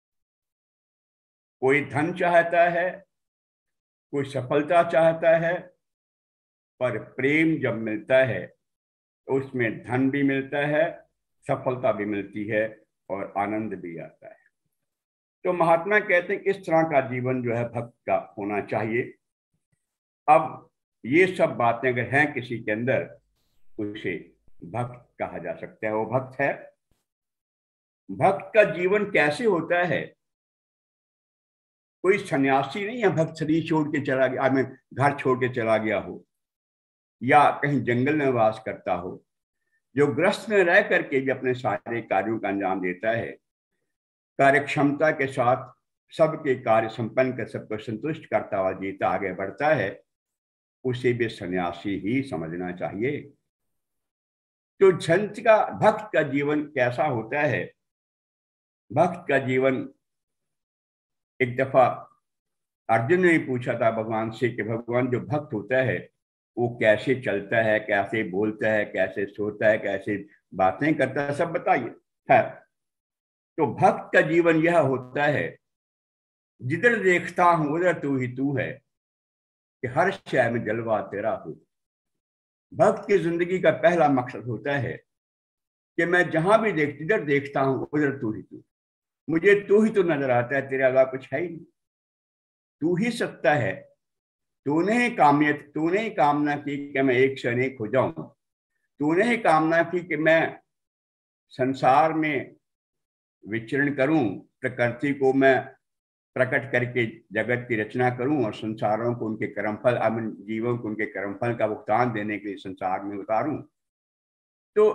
कोई धन चाहता है, कोई सफलता चाहता है, पर प्रेम जब मिलता है तो उसमें धन भी मिलता है, सफलता भी मिलती है और आनंद भी आता है। तो महात्मा कहते हैं इस तरह का जीवन जो है भक्त का होना चाहिए। अब ये सब बातें अगर हैं किसी के अंदर, उसे भक्त कहा जा सकता है, वो भक्त है। भक्त का जीवन कैसे होता है? कोई सन्यासी नहीं है भक्त शरीर छोड़ के चला गया, मैं घर छोड़ के चला गया हो या कहीं जंगल में वास करता हो, जो गृहस्थ में रह करके भी अपने सारे कार्यों का अंजाम देता है, कार्य क्षमता के साथ सबके कार्य संपन्न कर सबको संतुष्ट करता हुआ जीता आगे बढ़ता है, उसे भी सन्यासी ही समझना चाहिए। तो संत का, भक्त का जीवन कैसा होता है? भक्त का जीवन, एक दफा अर्जुन ने पूछा था भगवान से कि भगवान जो भक्त होता है वो कैसे चलता है, कैसे बोलता है, कैसे सोता है, कैसे बातें करता है, सब बताइए। है तो भक्त का जीवन यह होता है, जिधर देखता हूं उधर तू ही तू है, कि हर शय में जलवा तेरा हो। भक्त की जिंदगी का पहला मकसद होता है कि मैं जहां भी देख जिधर देखता हूं उधर तू ही तू, मुझे तू ही तो नजर आता है, तेरे अलावा कुछ है ही नहीं, तू ही सत्ता है। तूने ही कामियत तूने ही कामना की कि मैं एक से अनेक हो जाऊं, तूने ही कामना की कि मैं संसार में विचरण करूं, प्रकृति को मैं प्रकट करके जगत की रचना करूं और संसारों को उनके कर्मफल, अमन जीवों को उनके कर्मफल का भुगतान देने के लिए संसार में उतारूं। तो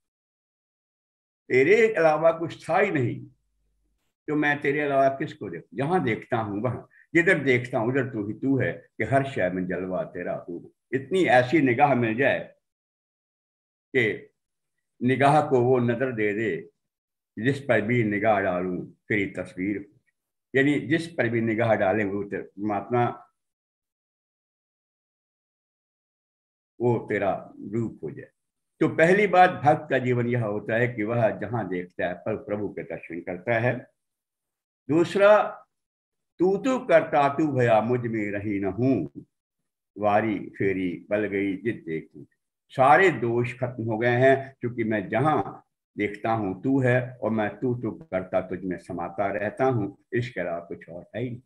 तेरे अलावा कुछ था ही नहीं, तो मैं तेरे अलावा किसको देखूं? जहां देखता हूं वहां, जिधर देखता हूं उधर तू ही तू है, कि हर शय में जलवा तेरा हो। इतनी ऐसी निगाह मिल जाए कि निगाह को वो नजर दे दे जिस पर भी निगाह डालूं तेरी तस्वीर, यानी जिस पर भी निगाह डालें वो परमात्मा, वो तेरा रूप हो जाए। तो पहली बात, भक्त का जीवन यह होता है कि वह जहां देखता है पर प्रभु के दर्शन करता है। दूसरा, तू तो करता तू भया मुझ में रही न हूं, वारी फेरी बल गई जित देखूं। सारे दोष खत्म हो गए हैं, क्योंकि मैं जहां देखता हूं तू है और मैं तू तो करता तुझ में समाता रहता हूं, इसके अलावा कुछ और है ही।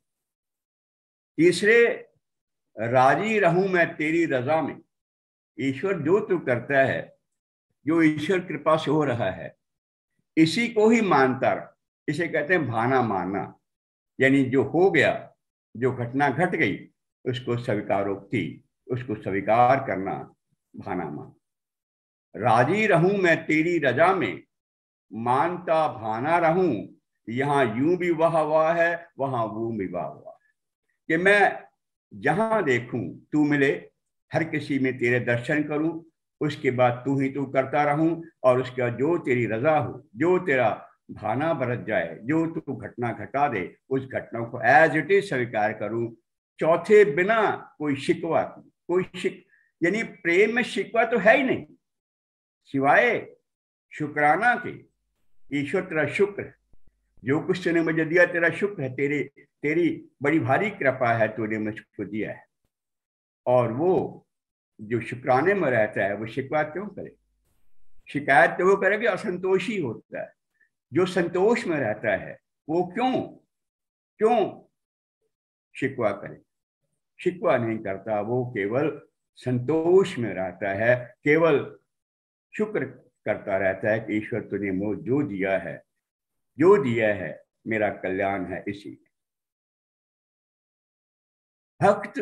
तीसरे, राजी रहूं मैं तेरी रजा में। ईश्वर जो तू करता है, जो ईश्वर कृपा से हो रहा है, इसी को ही मानता रह। इसे कहते हैं भाना मानना, यानी जो हो गया, जो घटना घट गई, उसको स्वीकारोक्ति, उसको स्वीकार करना, भाना मान। राजी रहूं मैं तेरी रजा में, मानता भाना रहूं, यहां यूं भी वाह वाह है, वहां वो भी वाह वाह है, कि मैं जहां देखूं तू मिले, हर किसी में तेरे दर्शन करूं, उसके बाद तू ही तू करता रहूं, और उसके बाद जो तेरी रजा हो, जो तेरा भाना बरत जाए, जो तू घटना घटा दे, उस घटना को एज इट इज स्वीकार करूं। चौथे, बिना कोई शिकवा, कोई शिक यानी प्रेम में शिकवा तो है ही नहीं, सिवाय शुक्राना के। ईश्वर तेरा शुक्र है, जो कुछ तूने मुझे दिया तेरा शुक्र है, तेरी तेरी बड़ी भारी कृपा है, तूने मुझको दिया है। और वो जो शुक्राने में रहता है वो शिकवा क्यों करे? शिकायत तो वो करे कि असंतोषी होता है। जो संतोष में रहता है वो क्यों क्यों शिकवा करे? शिकवा नहीं करता, वो केवल संतोष में रहता है, केवल शुक्र करता रहता है कि ईश्वर तूने मुझे जो दिया है, जो दिया है मेरा कल्याण है, इसी भक्त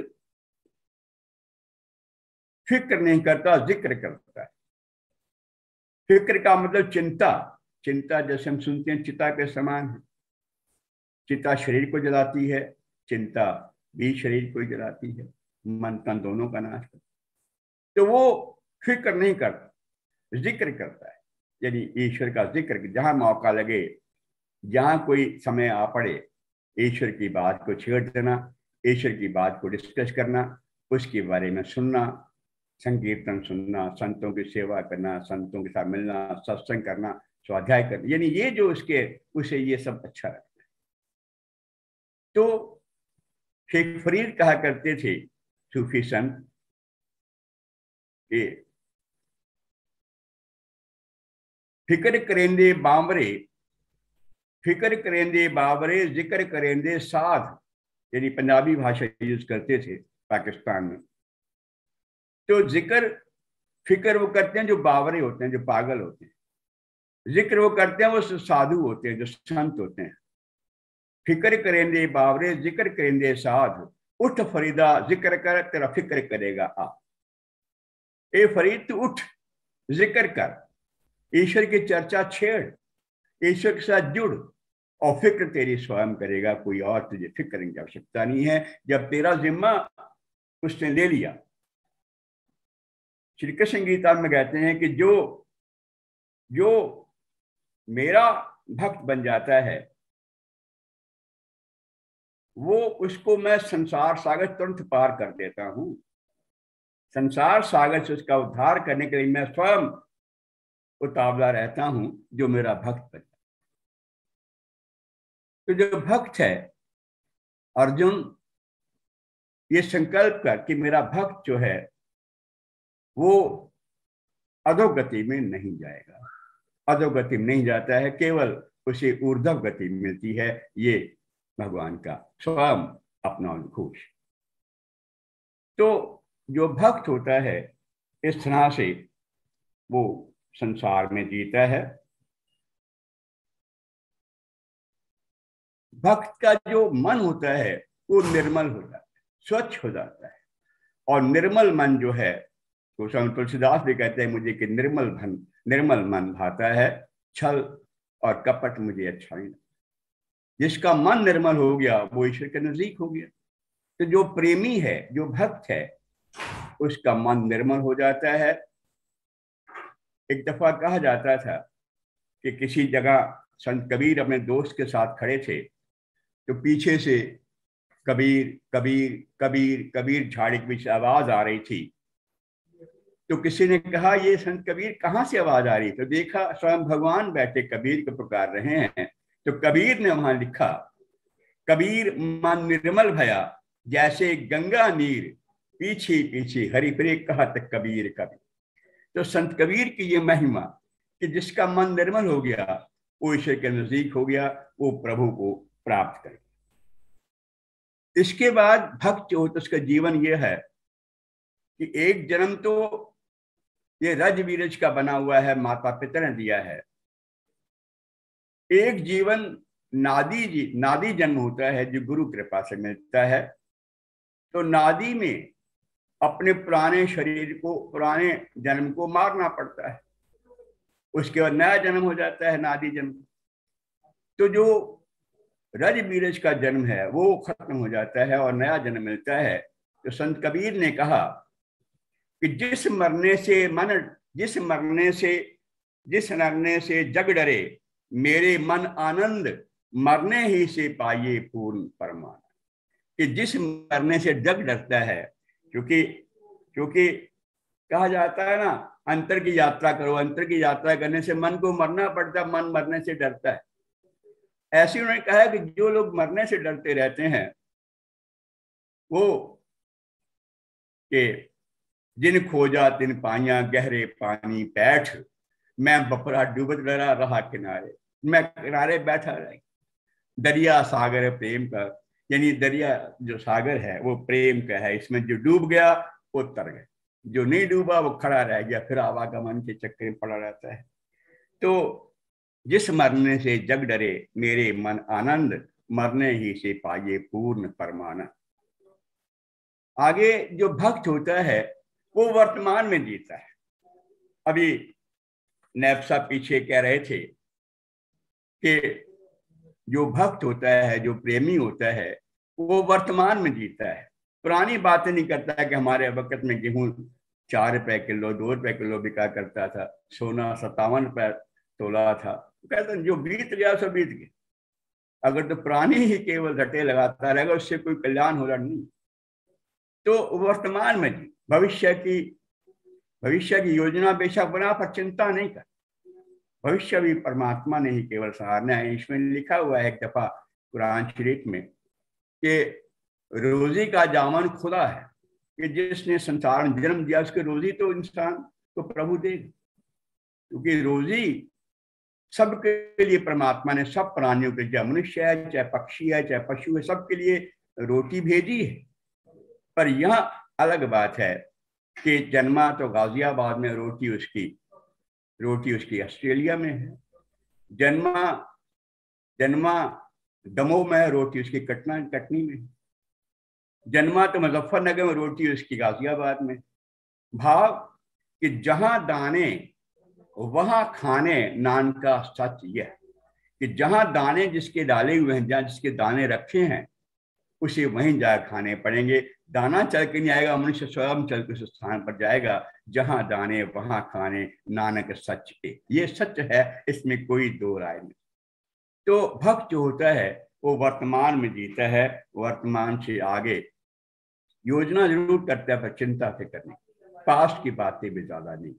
फिक्र नहीं करता, जिक्र करता है। फिक्र का मतलब चिंता। चिंता जैसे हम सुनते हैं चिता के समान है। चिता शरीर को जलाती है, चिंता भी शरीर को जलाती है, मन तन दोनों का नाश करता है। तो वो फिक्र नहीं करता, जिक्र करता है, यानी ईश्वर का जिक्र। जहां मौका लगे, जहां कोई समय आ पड़े, ईश्वर की बात को छेड़ देना, ईश्वर की बात को डिस्कस करना, उसके बारे में सुनना, संकीर्तन सुनना, संतों की सेवा करना, संतों के साथ मिलना, सत्संग करना, स्वाध्याय करना, यानी ये जो उसके उसे ये सब अच्छा लगता है। तो शेख फरीद कहा करते थे सूफी संत कि फिक्र करेंदे बाबरे, फिक्र करेंदे बाबरे, जिक्र करेंदे साध, यानी पंजाबी भाषा यूज करते थे पाकिस्तान में। तो जिक्र फिक्र वो करते हैं जो बावरे होते हैं, जो पागल होते हैं। जिक्र वो करते हैं वो साधु होते हैं, जो संत होते हैं। फिक्र करेंदे बावरे, जिक्र करेंदे साध, उठ फरीदा जिक्र कर, तेरा फिक्र करेगा आ। ए फरीद तू उठ, जिक्र कर, ईश्वर की चर्चा छेड़, ईश्वर के साथ जुड़, और फिक्र तेरी स्वयं करेगा, कोई और तुझे फिक्र करने की आवश्यकता नहीं है। जब तेरा जिम्मा उसने ले लिया। श्री कृष्ण गीता में कहते हैं कि जो जो मेरा भक्त बन जाता है, वो उसको मैं संसार सागर तुरंत पार कर देता हूं। संसार सागर से उसका उद्धार करने के लिए मैं स्वयं उतावला रहता हूं, जो मेरा भक्त बन। तो जो भक्त है अर्जुन, ये संकल्प कर कि मेरा भक्त जो है वो अधोगति में नहीं जाएगा, अधोगति में नहीं जाता है, केवल उसे ऊर्ध्व गति मिलती है। ये भगवान का स्वयं अपना उद्घोष। तो जो भक्त होता है इस तरह से वो संसार में जीता है। भक्त का जो मन होता है वो निर्मल हो जाता है, स्वच्छ हो जाता है। और निर्मल मन जो है, तो स्वामी तुलसीदास भी कहते हैं मुझे कि निर्मल मन निर्मल मन भाता है, छल और कपट मुझे अच्छा नहीं लगता। जिसका मन निर्मल हो गया वो ईश्वर के नजदीक हो गया। तो जो प्रेमी है, जो भक्त है, उसका मन निर्मल हो जाता है। एक दफा कहा जाता था कि किसी जगह संत कबीर अपने दोस्त के साथ खड़े थे, तो पीछे से कबीर कबीर कबीर कबीर झाड़ी के बीच आवाज आ रही थी। तो किसी ने कहा ये संत कबीर कहाँ से आवाज आ रही? तो देखा स्वयं भगवान बैठे कबीर को पुकार रहे हैं। तो कबीर ने वहां लिखा, कबीर मन निर्मल भया जैसे गंगा नीर, पीछे पीछे हरि फिरे कहत कबीर कबीर। तो संत कबीर की ये महिमा कि जिसका मन निर्मल हो गया वो ईश्वर के नजदीक हो गया, वो प्रभु को प्राप्त करे। इसके बाद भक्त जो होता उसका जीवन ये है कि एक जन्म तो ये रज बीरज का बना हुआ है, माता पिता ने दिया है। एक जीवन नादी जी नादी जन्म होता है जो गुरु कृपा से मिलता है। तो नादी में अपने पुराने शरीर को, पुराने जन्म को मारना पड़ता है। उसके बाद नया जन्म हो जाता है, नादी जन्म। तो जो रज बीरज का जन्म है वो खत्म हो जाता है और नया जन्म मिलता है। तो संत कबीर ने कहा कि जिस मरने से मन जिस मरने से जिस मरने से जग डरे, मेरे मन आनंद मरने ही से पाइए पूर्ण परमान। कि जिस मरने से जग डरता है, क्योंकि क्योंकि कहा जाता है ना, अंतर की यात्रा करो। अंतर की यात्रा करने से मन को मरना पड़ता है, मन मरने से डरता है। ऐसे उन्होंने कहा कि जो लोग मरने से डरते रहते हैं वो कि जिन खोजा तिन पाइया गहरे पानी बैठ, मैं बपरा डूबत डरा रहा किनारे। मैं किनारे बैठा रह। दरिया सागर प्रेम का, यानी दरिया जो सागर है वो प्रेम का है। इसमें जो डूब गया वो तर गया, जो नहीं डूबा वो खड़ा रह गया, फिर आवागमन के चक्कर में पड़ा रहता है। तो जिस मरने से जग डरे, मेरे मन आनंद मरने ही से पाइए पूर्ण परमाना। आगे जो भक्त होता है वो वर्तमान में जीता है। अभी नैब साहब पीछे कह रहे थे कि जो भक्त होता है, जो प्रेमी होता है, वो वर्तमान में जीता है, पुरानी बातें नहीं करता है कि हमारे वक्त में गेहूं चार रुपए किलो, दो रुपए किलो बिका करता था, सोना सत्तावन रुपए तोला था। कहते जो बीत गया सो बीत गया। अगर तो पुरानी ही केवल रटे लगाता रहेगा उससे कोई कल्याण हो रहा नहीं। तो वर्तमान में जी भविष्य की भविष्य की योजना बेशक बना, पर चिंता नहीं कर। भविष्य भी परमात्मा ने ही केवल सहारना है। इसमें लिखा हुआ है एक दफा कुरान शरीफ में कि रोजी का दामन खुला है, कि जिसने संसार में जन्म दिया उसके रोजी तो इंसान को प्रभु देगा, क्योंकि रोजी सबके लिए परमात्मा ने सब प्राणियों के, चाहे मनुष्य है, चाहे पक्षी है, चाहे पशु है, सबके लिए रोटी भेजी है। पर यह अलग बात है कि जन्मा तो गाजियाबाद में, रोटी उसकी रोटी उसकी ऑस्ट्रेलिया में है। जन्मा जन्मा दमोह में है, रोटी उसकी कटना कटनी में है। जन्मा तो मुजफ्फरनगर में, रोटी उसकी गाजियाबाद में। भाव कि जहां दाने वहां खाने, नान का सच यह कि जहां दाने जिसके डाले हुए हैं, जहां जिसके दाने रखे हैं, उसे वहीं जा खाने पड़ेंगे। दाना चल के नहीं आएगा, मनुष्य स्वयं चल के उस स्थान पर जाएगा जहां दाने वहां खाने, नानक सच के। ये सच है, इसमें कोई दो राय नहीं। तो भक्त जो होता है वो वर्तमान में जीता है, वर्तमान से आगे योजना जरूर करता है, पर चिंता से करनी, पास्ट की बातें भी ज्यादा नहीं।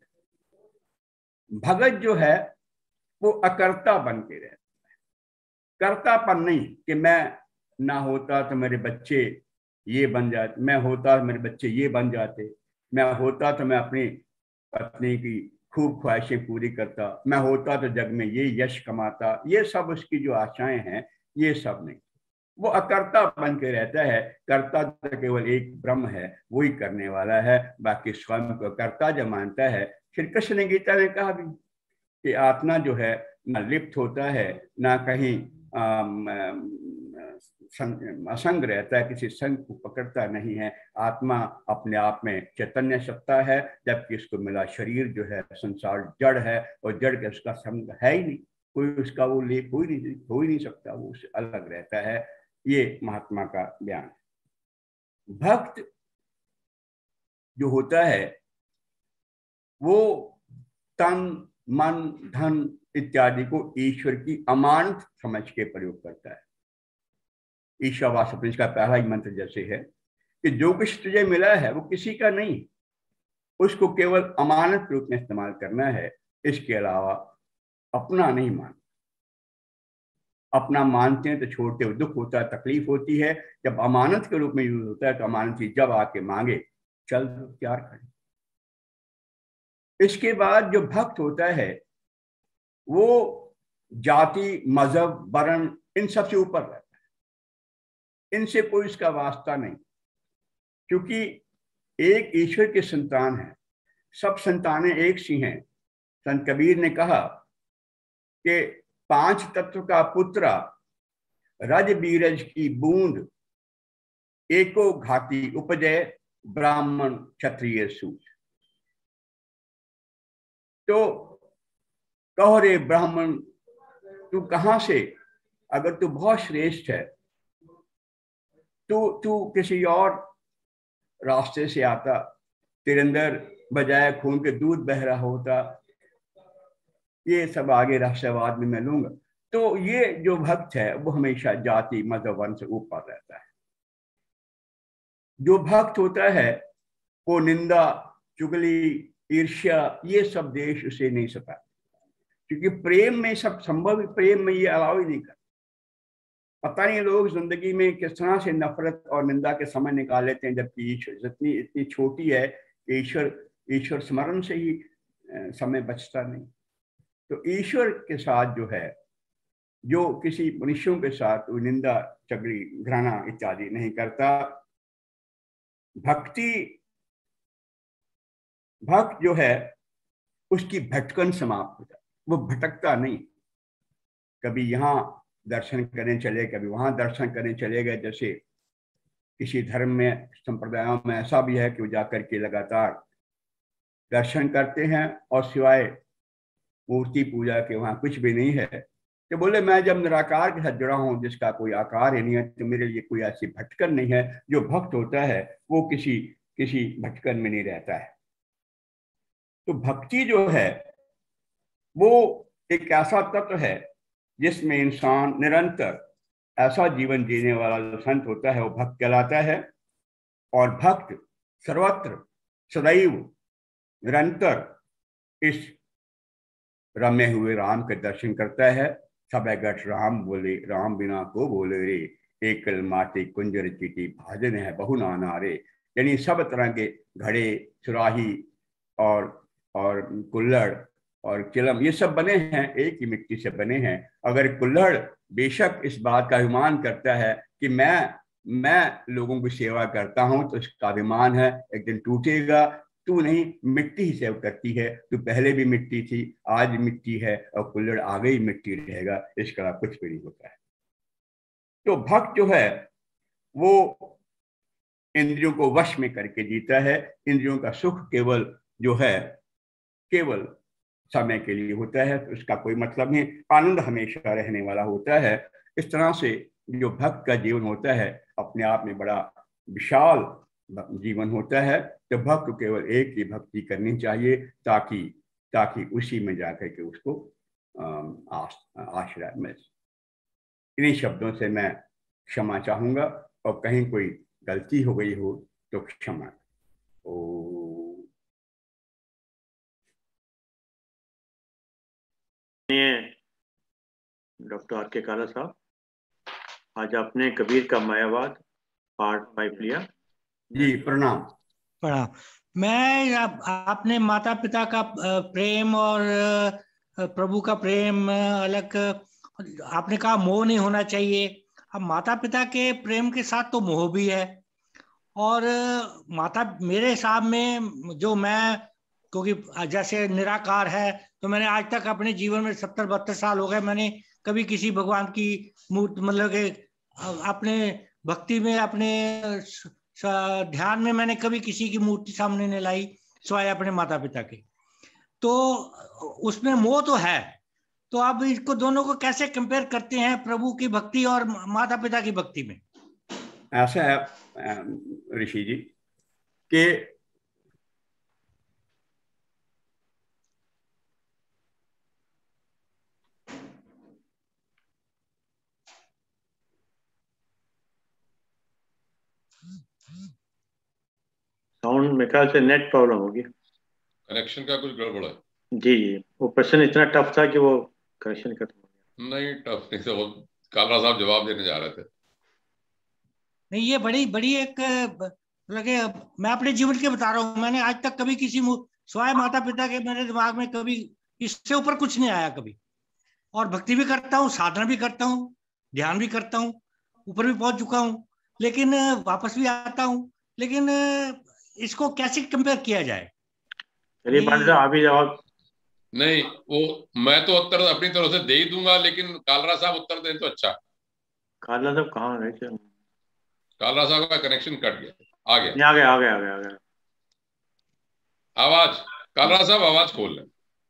भगत जो है वो अकर्ता बन के रहता है, कर्तापन नहीं कि मैं ना होता तो मेरे बच्चे ये बन जाते, मैं होता तो मेरे बच्चे ये बन जाते, मैं होता तो मैं अपनी पत्नी की खूब ख्वाहिशें पूरी करता, मैं होता तो जग में ये यश कमाता। ये सब उसकी जो आशाएं हैं, ये सब नहीं। वो अकर्ता बन के रहता है। कर्ता तो केवल एक ब्रह्म है, वही करने वाला है, बाकी स्वयं को कर्ता जो मानता है। श्री कृष्ण ने गीता ने कहा भी कि आत्मा जो है ना लिप्त होता है, ना कहीं असंग रहता है, किसी संग को पकड़ता नहीं है। आत्मा अपने आप में चैतन्य सत्ता है, जबकि इसको मिला शरीर जो है संसार जड़ है, और जड़ का उसका संग है ही नहीं, कोई उसका वो ले कोई नहीं हो ही नहीं सकता, वो उससे अलग रहता है। ये महात्मा का बयान है। भक्त जो होता है वो तन मन धन इत्यादि को ईश्वर की अमानत समझ के प्रयोग करता है। ईशावास्य का पहला ही मंत्र जैसे है कि जो कुछ तुझे मिला है वो किसी का नहीं, उसको केवल अमानत रूप में इस्तेमाल करना है। इसके अलावा अपना नहीं मान। अपना मानते हैं तो छोड़ते हुए दुख होता है, तकलीफ होती है। जब अमानत के रूप में यूज होता है तो अमानत ही जब आके मांगे चल प्यार करें। इसके बाद जो भक्त होता है वो जाति, मजहब, वर्ण इन सब से ऊपर रहता है। इनसे कोई इसका वास्ता नहीं, क्योंकि एक ईश्वर की संतान है। सब संतानें एक सी हैं। संत कबीर ने कहा कि पांच तत्व का पुत्रा, रज बीरज की बूंद, एको घाती उपजय, ब्राह्मण क्षत्रिय सूत। तो कहो रे ब्राह्मण, तू कहां से, अगर तू बहुत श्रेष्ठ है, तू तू किसी और रास्ते से आता, तेरे अंदर बजाय खून के दूध बह रहा होता, ये सब आगे रहस्यवाद में मैं लूंगा। तो ये जो भक्त है वो हमेशा जाति, मजहब, वर्ण से ऊपर रहता है। जो भक्त होता है वो निंदा, चुगली, ईर्ष्या ये सब देश उसे नहीं सता, क्योंकि प्रेम में सब संभव, प्रेम में ये अलाव ही नहीं कर। पता नहीं लोग जिंदगी में किस तरह से नफरत और निंदा के समय निकाल लेते हैं, जबकि ईश्वर जितनी इतनी छोटी है, ईश्वर ईश्वर स्मरण से ही समय बचता नहीं। तो ईश्वर के साथ जो है, जो किसी मनुष्यों के साथ वो निंदा, चगड़ी, घृणा इत्यादि नहीं करता। भक्ति भक्त जो है उसकी भटकन समाप्त हो जाती, वो भटकता नहीं। कभी यहाँ दर्शन करने चले, कभी वहां दर्शन करने चले गए। जैसे किसी धर्म में, संप्रदायों में ऐसा भी है कि वो जाकर के लगातार दर्शन करते हैं और सिवाय मूर्ति पूजा के वहां कुछ भी नहीं है। तो बोले मैं जब निराकार के साथ जुड़ा हूं जिसका कोई आकार ही नहीं है, तो मेरे लिए कोई ऐसी भटकन नहीं है। जो भक्त होता है वो किसी किसी भटकन में नहीं रहता है। तो भक्ति जो है वो एक ऐसा तत्व है जिसमें इंसान निरंतर ऐसा जीवन जीने वाला जो संत होता है वो भक्त कहलाता है। और भक्त सर्वत्र सदैव निरंतर इस रमे हुए राम के दर्शन करता है। सब गठ राम बोले, राम बिना को बोले रे, एकल माटी कुंजर चीटी भाजन है बहु नाना रे। यानी सब तरह के घड़े, सुराही और और कुल्हड़ और चिलम ये सब बने हैं, एक ही मिट्टी से बने हैं। अगर कुल्हड़ बेशक इस बात का अभिमान करता है कि मैं मैं लोगों की सेवा करता हूं, तो इसका अभिमान है, एक दिन टूटेगा। तू नहीं, मिट्टी ही सेव करती है, तू पहले भी मिट्टी थी, आज मिट्टी है और कुल्हड़ आगे ही मिट्टी रहेगा, इसका कुछ भी नहीं होता है। तो भक्त जो है वो इंद्रियों को वश में करके जीता है। इंद्रियों का सुख केवल जो है केवल समय के लिए होता है, तो उसका कोई मतलब नहीं। आनंद हमेशा रहने वाला होता है। इस तरह से जो भक्त का जीवन होता है अपने आप में बड़ा विशाल जीवन होता है। तो भक्त को केवल एक ही भक्ति करनी चाहिए ताकि ताकि उसी में जाकर के उसको आश्रय मिले। इन्हीं शब्दों से मैं क्षमा चाहूंगा, और कहीं कोई गलती हो गई हो तो क्षमा। ओ डॉक्टर आर के काला साहब, आज आपने कबीर का मायावाद पार्ट फाइव लिया। जी प्रणाम। प्रणाम। मैं आप, आपने माता पिता का प्रेम और प्रभु का प्रेम अलग, आपने कहा मोह नहीं होना चाहिए। अब माता पिता के प्रेम के साथ तो मोह भी है। और माता मेरे हिसाब में जो मैं, क्योंकि जैसे निराकार है तो मैंने आज तक अपने जीवन में सत्तर बहत्तर साल हो गए, मैंने कभी किसी भगवान की मूर्ति मतलब के अपने भक्ति में अपने ध्यान में मैंने कभी किसी की मूर्ति सामने नहीं लाई सिवाय अपने माता पिता के। तो उसमें मोह तो है। तो आप इसको दोनों को कैसे कंपेयर करते हैं, प्रभु की भक्ति और माता पिता की भक्ति में? ऐसा है ऋषि जी कि साउंड मेरे ख्याल से नेट प्रॉब्लम होगी, कनेक्शन का कुछ गड़बड़ है। जी जी, वो क्वेश्चन इतना टफ था कि वो कनेक्शन खत्म हो गया। नहीं टफ नहीं, तो कालरा साहब जवाब देने जा रहे थे। नहीं, ये बड़ी बड़ी एक लगे, मैं अपने जीवन के बता रहा हूँ। मैंने आज तक कभी किसी स्वाय माता पिता के मेरे दिमाग में कभी इससे ऊपर कुछ नहीं आया कभी। और भक्ति भी करता हूँ, साधना भी करता हूँ, ध्यान भी करता हूँ, ऊपर भी पहुंच चुका हूँ, लेकिन वापस भी आता हूँ। लेकिन इसको कैसे कंपेयर किया जाए? चलिए पंडित साहब आप ही जवाब। नहीं, वो मैं तो उत्तर अपनी तरफ से दे ही दूंगा, लेकिन कालरा साहब उत्तर दें तो अच्छा। कालरा साहब कहाँ गए थे? कालरा साहब का कनेक्शन कट गया। आ गया आ गया आ गया आ गया आ गया आवाज। कालरा साहब आवाज खोल लें।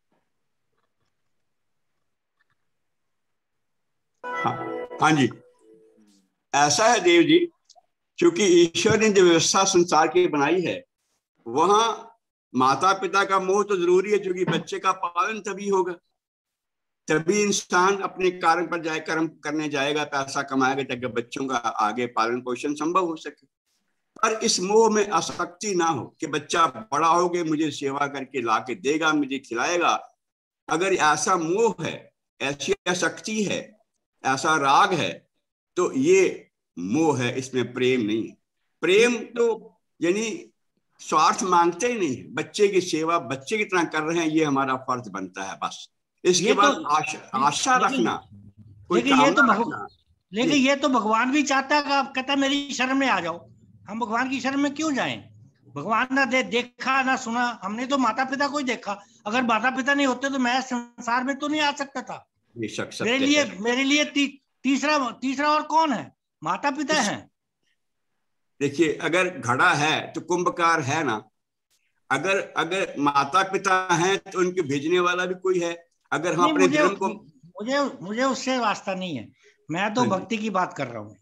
हाँ हाँ जी, ऐसा है देव जी, क्योंकि ईश्वर ने जो व्यवस्था संसार की बनाई है वहां माता पिता का मोह तो जरूरी है, क्योंकि बच्चे का पालन तभी होगा, तभी इंसान अपने कारण पर जाए कर्म करने जाएगा, पैसा कमाएगा, ताकि बच्चों का आगे पालन पोषण संभव हो सके। पर इस मोह में आसक्ति ना हो कि बच्चा बड़ा हो गया मुझे सेवा करके ला के देगा, मुझे खिलाएगा। अगर ऐसा मोह है, ऐसी आसक्ति है, ऐसा राग है, तो ये मोह है, इसमें प्रेम नहीं है। प्रेम तो यानी स्वार्थ मांगते ही नहीं है, बच्चे की सेवा बच्चे की तरह कर रहे हैं, ये हमारा फर्ज बनता है बस। इसके बाद तो, आशा, आशा रखना, लेकिन ये तो भगवान लेकिन ये तो भगवान भी चाहता है, आप कहता मेरी शरण में आ जाओ। हम भगवान की शरण में क्यों जाएं? भगवान ना दे, देखा ना सुना, हमने तो माता पिता को ही देखा। अगर माता पिता नहीं होते तो मैं संसार में तो नहीं आ सकता था। मेरे लिए मेरे लिए ती, तीसरा तीसरा और कौन है? माता पिता हैं। देखिए, अगर घड़ा है तो कुंभकार है ना, अगर अगर माता पिता हैं तो उनके भेजने वाला भी कोई है। अगर हम अपने मुझे, धर्म को मुझे मुझे उससे वास्ता नहीं है, मैं तो भक्ति की बात कर रहा हूँ।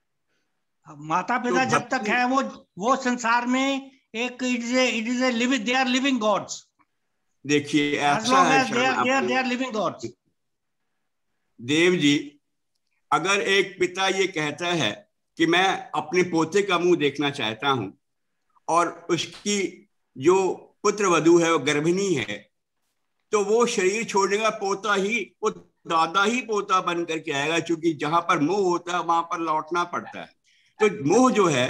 माता पिता तो जब तक है वो वो संसार में एक it is it is a living, they are living gods. देखिए ऐसा है they are living gods. Dev ji, अगर एक पिता ये कहता है कि मैं अपने पोते का मुंह देखना चाहता हूं और उसकी जो पुत्र वधू है वो गर्भिणी है, तो वो शरीर छोड़ने का पोता ही, वो दादा ही पोता बन करके आएगा, क्योंकि जहां पर मोह होता है वहां पर लौटना पड़ता है। तो मोह जो है,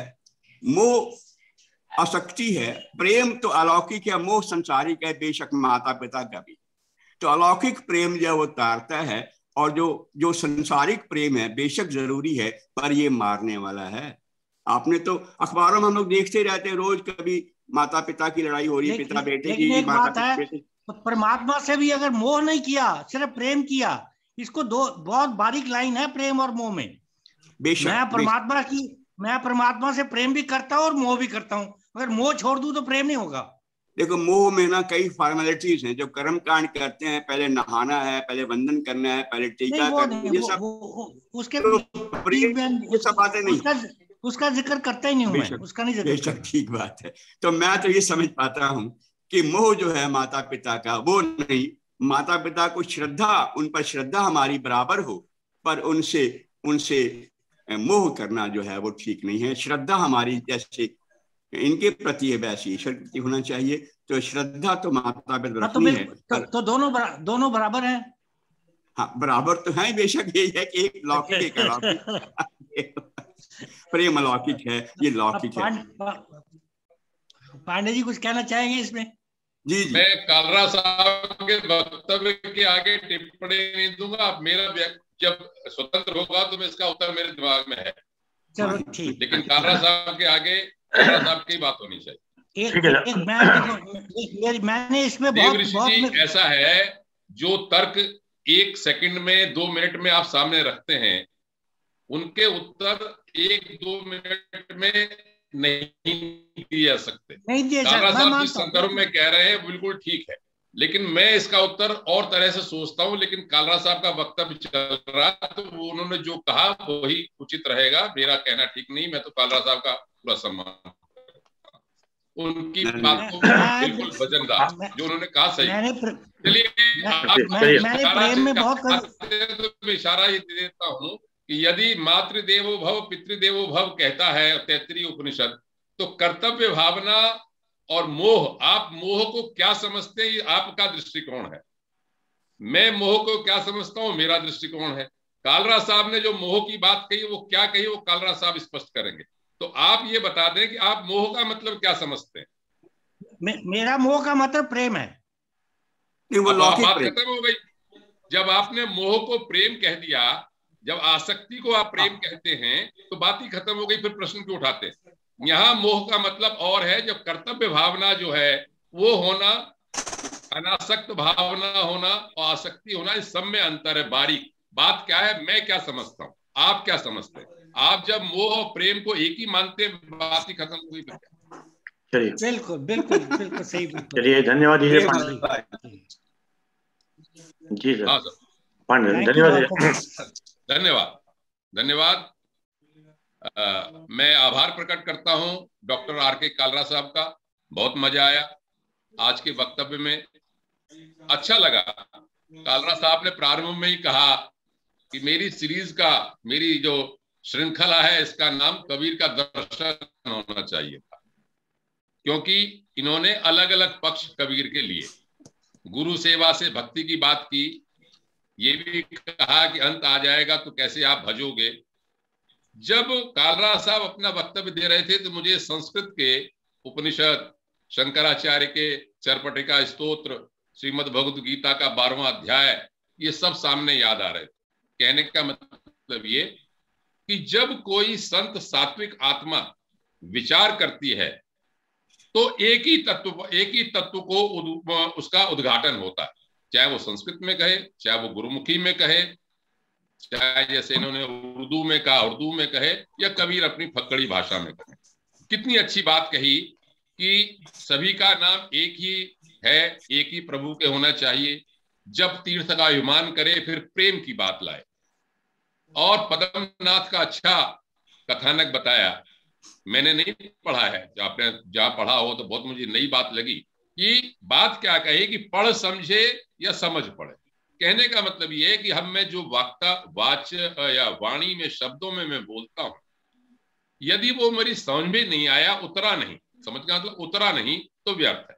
मोह आसक्ति है। प्रेम तो अलौकिक है, मोह संसारिक है, बेशक माता पिता का भी। तो अलौकिक प्रेम जो वो तारता है, और जो जो संसारिक प्रेम है बेशक जरूरी है, पर ये मारने वाला है। आपने तो अखबारों में हम लोग देखते रहते हैं रोज, कभी माता पिता की लड़ाई हो रही है, पिता बेटे की, एक बात है, परमात्मा से भी अगर मोह नहीं किया, सिर्फ प्रेम किया, इसको दो बहुत बारीक लाइन है प्रेम और मोह में। बेशक मैं परमात्मा की मैं परमात्मा से प्रेम भी करता हूँ और मोह भी करता हूँ, अगर मोह छोड़ दूं तो प्रेम नहीं होगा। देखो, मोह में ना कई फॉर्मेलिटीज हैं। जब कर्म कांड करते हैं, पहले नहाना है, पहले वंदन करना है, पहले टीका करना है, ये सब उसके ये सब बातें नहीं, उसका, उसका जिक्र करता ही नहीं हूं मैं, उसका नहीं जिक्र। बेशक ठीक बात है। तो मैं तो ये समझ पाता हूँ कि मोह जो है माता पिता का, वो नहीं। माता पिता को श्रद्धा, उन पर श्रद्धा हमारी बराबर हो, पर उनसे उनसे मोह करना जो है वो ठीक नहीं है। श्रद्धा हमारी जैसे इनके प्रति है वैसी ईश्वर के प्रति होना चाहिए। तो श्रद्धा तो माता पिता रखनी है। तो, तो दोनों बरा, दोनों बराबर हैं। हाँ, बराबर तो है, बेशक यही है कि एक लौकिक एक अलौकिक। प्रेम अलौकिक है, ये लौकिक है। पांडे जी कुछ कहना चाहेंगे इसमें? जी जी। मैं कालरा साहब के वक्तव्य के आगे टिप्पणी नहीं दूंगा। मेरा जब स्वतंत्र होगा तो मैं इसका उत्तर मेरे दिमाग में है। चलो ठीक। लेकिन कालरा साहब के आगे कालरा साहब की बात होनी चाहिए। एक, एक, मैं, मैंने इसमें बहुत, बहुत ऐसा है, जो तर्क एक सेकंड में, दो मिनट में आप सामने रखते हैं, उनके उत्तर एक दो मिनट में नहीं दिए जा सकते। नहीं दिए कालरा साहब जिस संदर्भ में कह रहे हैं बिल्कुल ठीक है, लेकिन मैं इसका उत्तर और तरह से सोचता हूं। लेकिन कालरा साहब का वक्तव्य चल रहा, तो वो उन्होंने जो कहा वही उचित रहेगा, मेरा कहना ठीक नहीं। मैं तो कालरा साहब का पूरा सम्मान, उनकी बात को बिल्कुल वजनदार, जो उन्होंने कहा सही। चलिए, मैं इशारा ही दे देता हूं कि यदि मातृदेवो भव पितृदेवो भव कहता है तैत्तरीय उपनिषद, तो कर्तव्य भावना और मोह, आप मोह को क्या समझते हैं, ये आपका दृष्टिकोण है। मैं मोह को क्या समझता हूं, मेरा दृष्टिकोण है। कालरा साहब ने जो मोह की बात कही, वो क्या कही, वो कालरा साहब स्पष्ट करेंगे। तो आप ये बता दें कि आप मोह का मतलब क्या समझते हैं। मे, मेरा मोह का मतलब प्रेम है। नहीं, वो लौकिक बात प्रेम। खत्म हो गई। जब आपने मोह को प्रेम कह दिया, जब आसक्ति को आप प्रेम कहते हैं, तो बात ही खत्म हो गई। फिर प्रश्न क्यों उठाते हैं? यहाँ मोह का मतलब और है, जब कर्तव्य भावना जो है वो होना, अनासक्त भावना होना और आसक्ति होना, इस सब में अंतर है। बारीक बात क्या है, मैं क्या समझता हूँ, आप क्या समझते हैं। आप जब मोह और प्रेम को एक ही मानते हैं, बात ही खत्म हो गई। चलिए, बिल्कुल बिल्कुल बिल्कुल सही। चलिए, धन्यवाद दीजिए पांडे जी। सर हाँ सर, पांडे धन्यवाद धन्यवाद धन्यवाद। आ, मैं आभार प्रकट करता हूं डॉक्टर आर के कालरा साहब का। बहुत मजा आया आज के वक्तव्य में, अच्छा लगा। कालरा साहब ने प्रारंभ में ही कहा कि मेरी सीरीज का, मेरी जो श्रृंखला है, इसका नाम कबीर का दर्शन होना चाहिए था, क्योंकि इन्होंने अलग अलग पक्ष कबीर के लिए, गुरु सेवा से भक्ति की बात की, ये भी कहा कि अंत आ जाएगा तो कैसे आप भजोगे। जब कालरा साहब अपना वक्तव्य दे रहे थे, तो मुझे संस्कृत के उपनिषद, शंकराचार्य के चरपटिका स्तोत्र, श्रीमद् भगवद गीता का बारहवां अध्याय, ये सब सामने याद आ रहे थे। कहने का मतलब ये कि जब कोई संत सात्विक आत्मा विचार करती है, तो एक ही तत्व एक ही तत्व को उसका उद्घाटन होता है, चाहे वो संस्कृत में कहे, चाहे वो गुरुमुखी में कहे, चाहे जैसे इन्होंने उर्दू में कहा उर्दू में कहे, या कबीर अपनी फक्कड़ी भाषा में कहे। कितनी अच्छी बात कही कि सभी का नाम एक ही है, एक ही प्रभु के होना चाहिए। जब तीर्थ का अभिमान करे फिर प्रेम की बात लाए। और पद्मनाथ का अच्छा कथानक बताया, मैंने नहीं पढ़ा है, जो आपने जहां पढ़ा हो तो बहुत मुझे नई बात लगी कि बात क्या कही कि पढ़ समझे या समझ पढ़े। कहने का मतलब ये है कि हम में जो वाक्ता वाच या वाणी में शब्दों में मैं बोलता हूं, यदि वो मेरी समझ में नहीं आया, उतरा नहीं, समझ का मतलब उतरा नहीं, तो व्यर्थ है।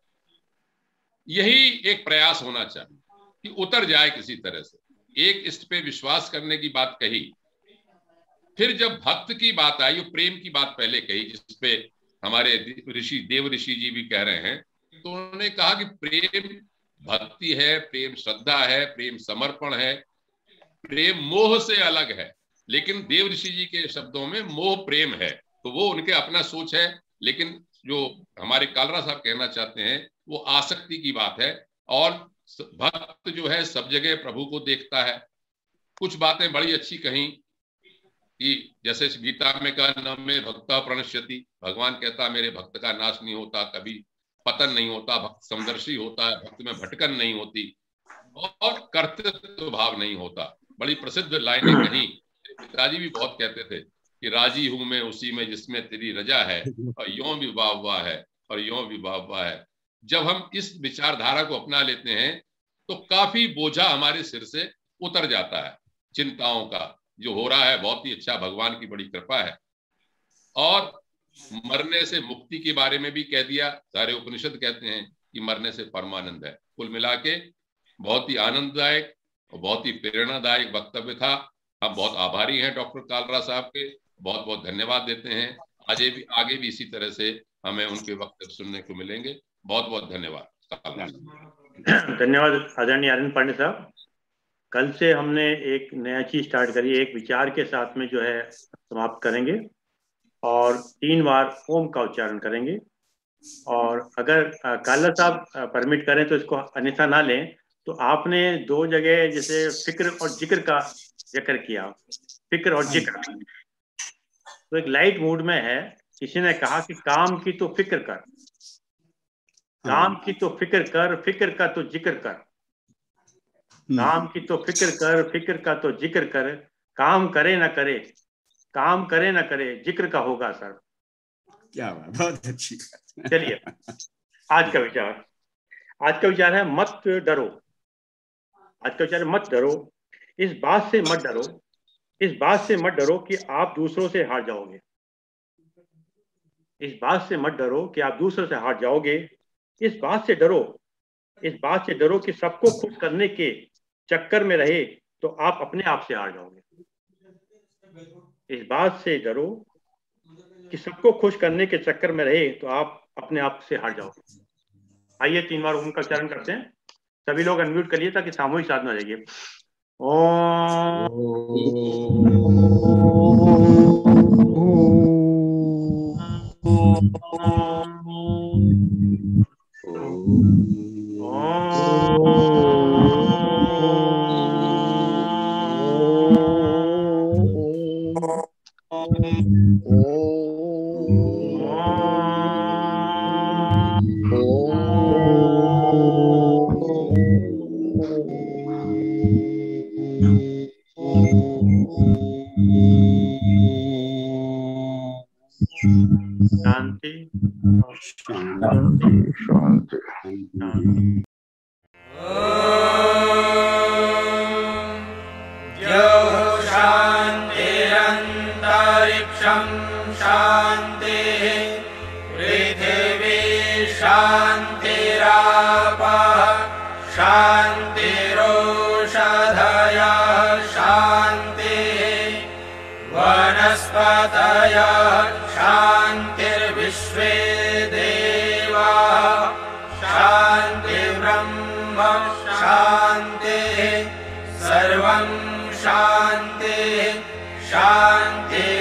यही एक प्रयास होना चाहिए कि उतर जाए किसी तरह से। एक इष्ट पे विश्वास करने की बात कही, फिर जब भक्त की बात आई, प्रेम की बात पहले कही, जिसपे हमारे ऋषि देव ऋषि जी भी कह रहे हैं, तो उन्होंने कहा कि प्रेम भक्ति है, प्रेम श्रद्धा है, प्रेम समर्पण है, प्रेम मोह से अलग है। लेकिन देव ऋषि जी के शब्दों में मोह प्रेम है, तो वो उनके अपना सोच है। लेकिन जो हमारे कालरा साहब कहना चाहते हैं वो आसक्ति की बात है। और भक्त जो है सब जगह प्रभु को देखता है। कुछ बातें बड़ी अच्छी कही कि जैसे गीता में कहा न में भक्ता प्रणश्यति, भगवान कहता मेरे भक्त का नाश नहीं होता, कभी पतन नहीं होता, भक्त समदर्शी होता है, भक्त में भटकन नहीं होती और कर्तृत्व भाव नहीं होता। बड़ी प्रसिद्ध लाइनें कही, पिताजी भी बहुत कहते थे कि राजी हूं मैं उसी में जिसमें तेरी रजा है, और यों भी वाह वाह है और यों भी वाह वाह है। जब हम इस विचारधारा को अपना लेते हैं तो काफी बोझा हमारे सिर से उतर जाता है। चिंताओं का जो हो रहा है बहुत ही अच्छा, भगवान की बड़ी कृपा है। और मरने से मुक्ति के बारे में भी कह दिया। सारे उपनिषद कहते हैं कि मरने से परमानंद है। कुल मिला के बहुत ही आनंददायक और बहुत ही प्रेरणादायक वक्तव्य था। हम बहुत आभारी हैं डॉक्टर कालरा साहब के, बहुत बहुत धन्यवाद देते हैं। आगे भी आगे भी इसी तरह से हमें उनके वक्तव्य सुनने को मिलेंगे। बहुत बहुत धन्यवाद। धन्यवाद आदरणीय आनंद पांडे साहब। कल से हमने एक नया चीज स्टार्ट करी, एक विचार के साथ में जो है समाप्त करेंगे और तीन बार ओम का उच्चारण करेंगे। और अगर कालरा साहब परमिट करें तो इसको अन्यथा ना लें, तो आपने दो जगह जैसे फिक्र और जिक्र का जिक्र किया, फिक्र और जिक्र, तो एक लाइट मूड में है। किसी ने कहा कि काम की तो फिक्र कर, काम की तो फिक्र कर, फिक्र का तो जिक्र कर, काम की तो फिक्र कर, फिक्र का तो जिक्र कर, काम करे ना करे, काम करे ना करे, जिक्र का होगा सर। क्या बात, बहुत अच्छी। चलिए आज का विचार, आज का विचार है मत डरो। आज का विचार है मत डरो। इस बात से मत डरो, इस बात से मत डरो कि आप दूसरों से हार जाओगे। इस बात से मत डरो कि आप दूसरों से हार जाओगे। इस बात से डरो, इस बात से डरो कि सबको खुश करने के चक्कर में रहे तो आप अपने आप से हार जाओगे। इस बात से डरो कि सबको खुश करने के चक्कर में रहे तो आप अपने आप से हार जाओगे। आइए तीन बार ओम का उच्चारण करते हैं। सभी लोग अनम्यूट करिए ताकि सामूहिक साधना हो जाएगी। शांति शांति शांति। शांतिरन्तरिक्षं शान्तिः पृथिवी शान्तिरापः शान्तिरोषधयः शान्तिः वनस्पतयः शान्तिर्विश्वे देवाः शान्तिर्ब्रह्म शान्तिः सर्वं शान्तिः शान्तिः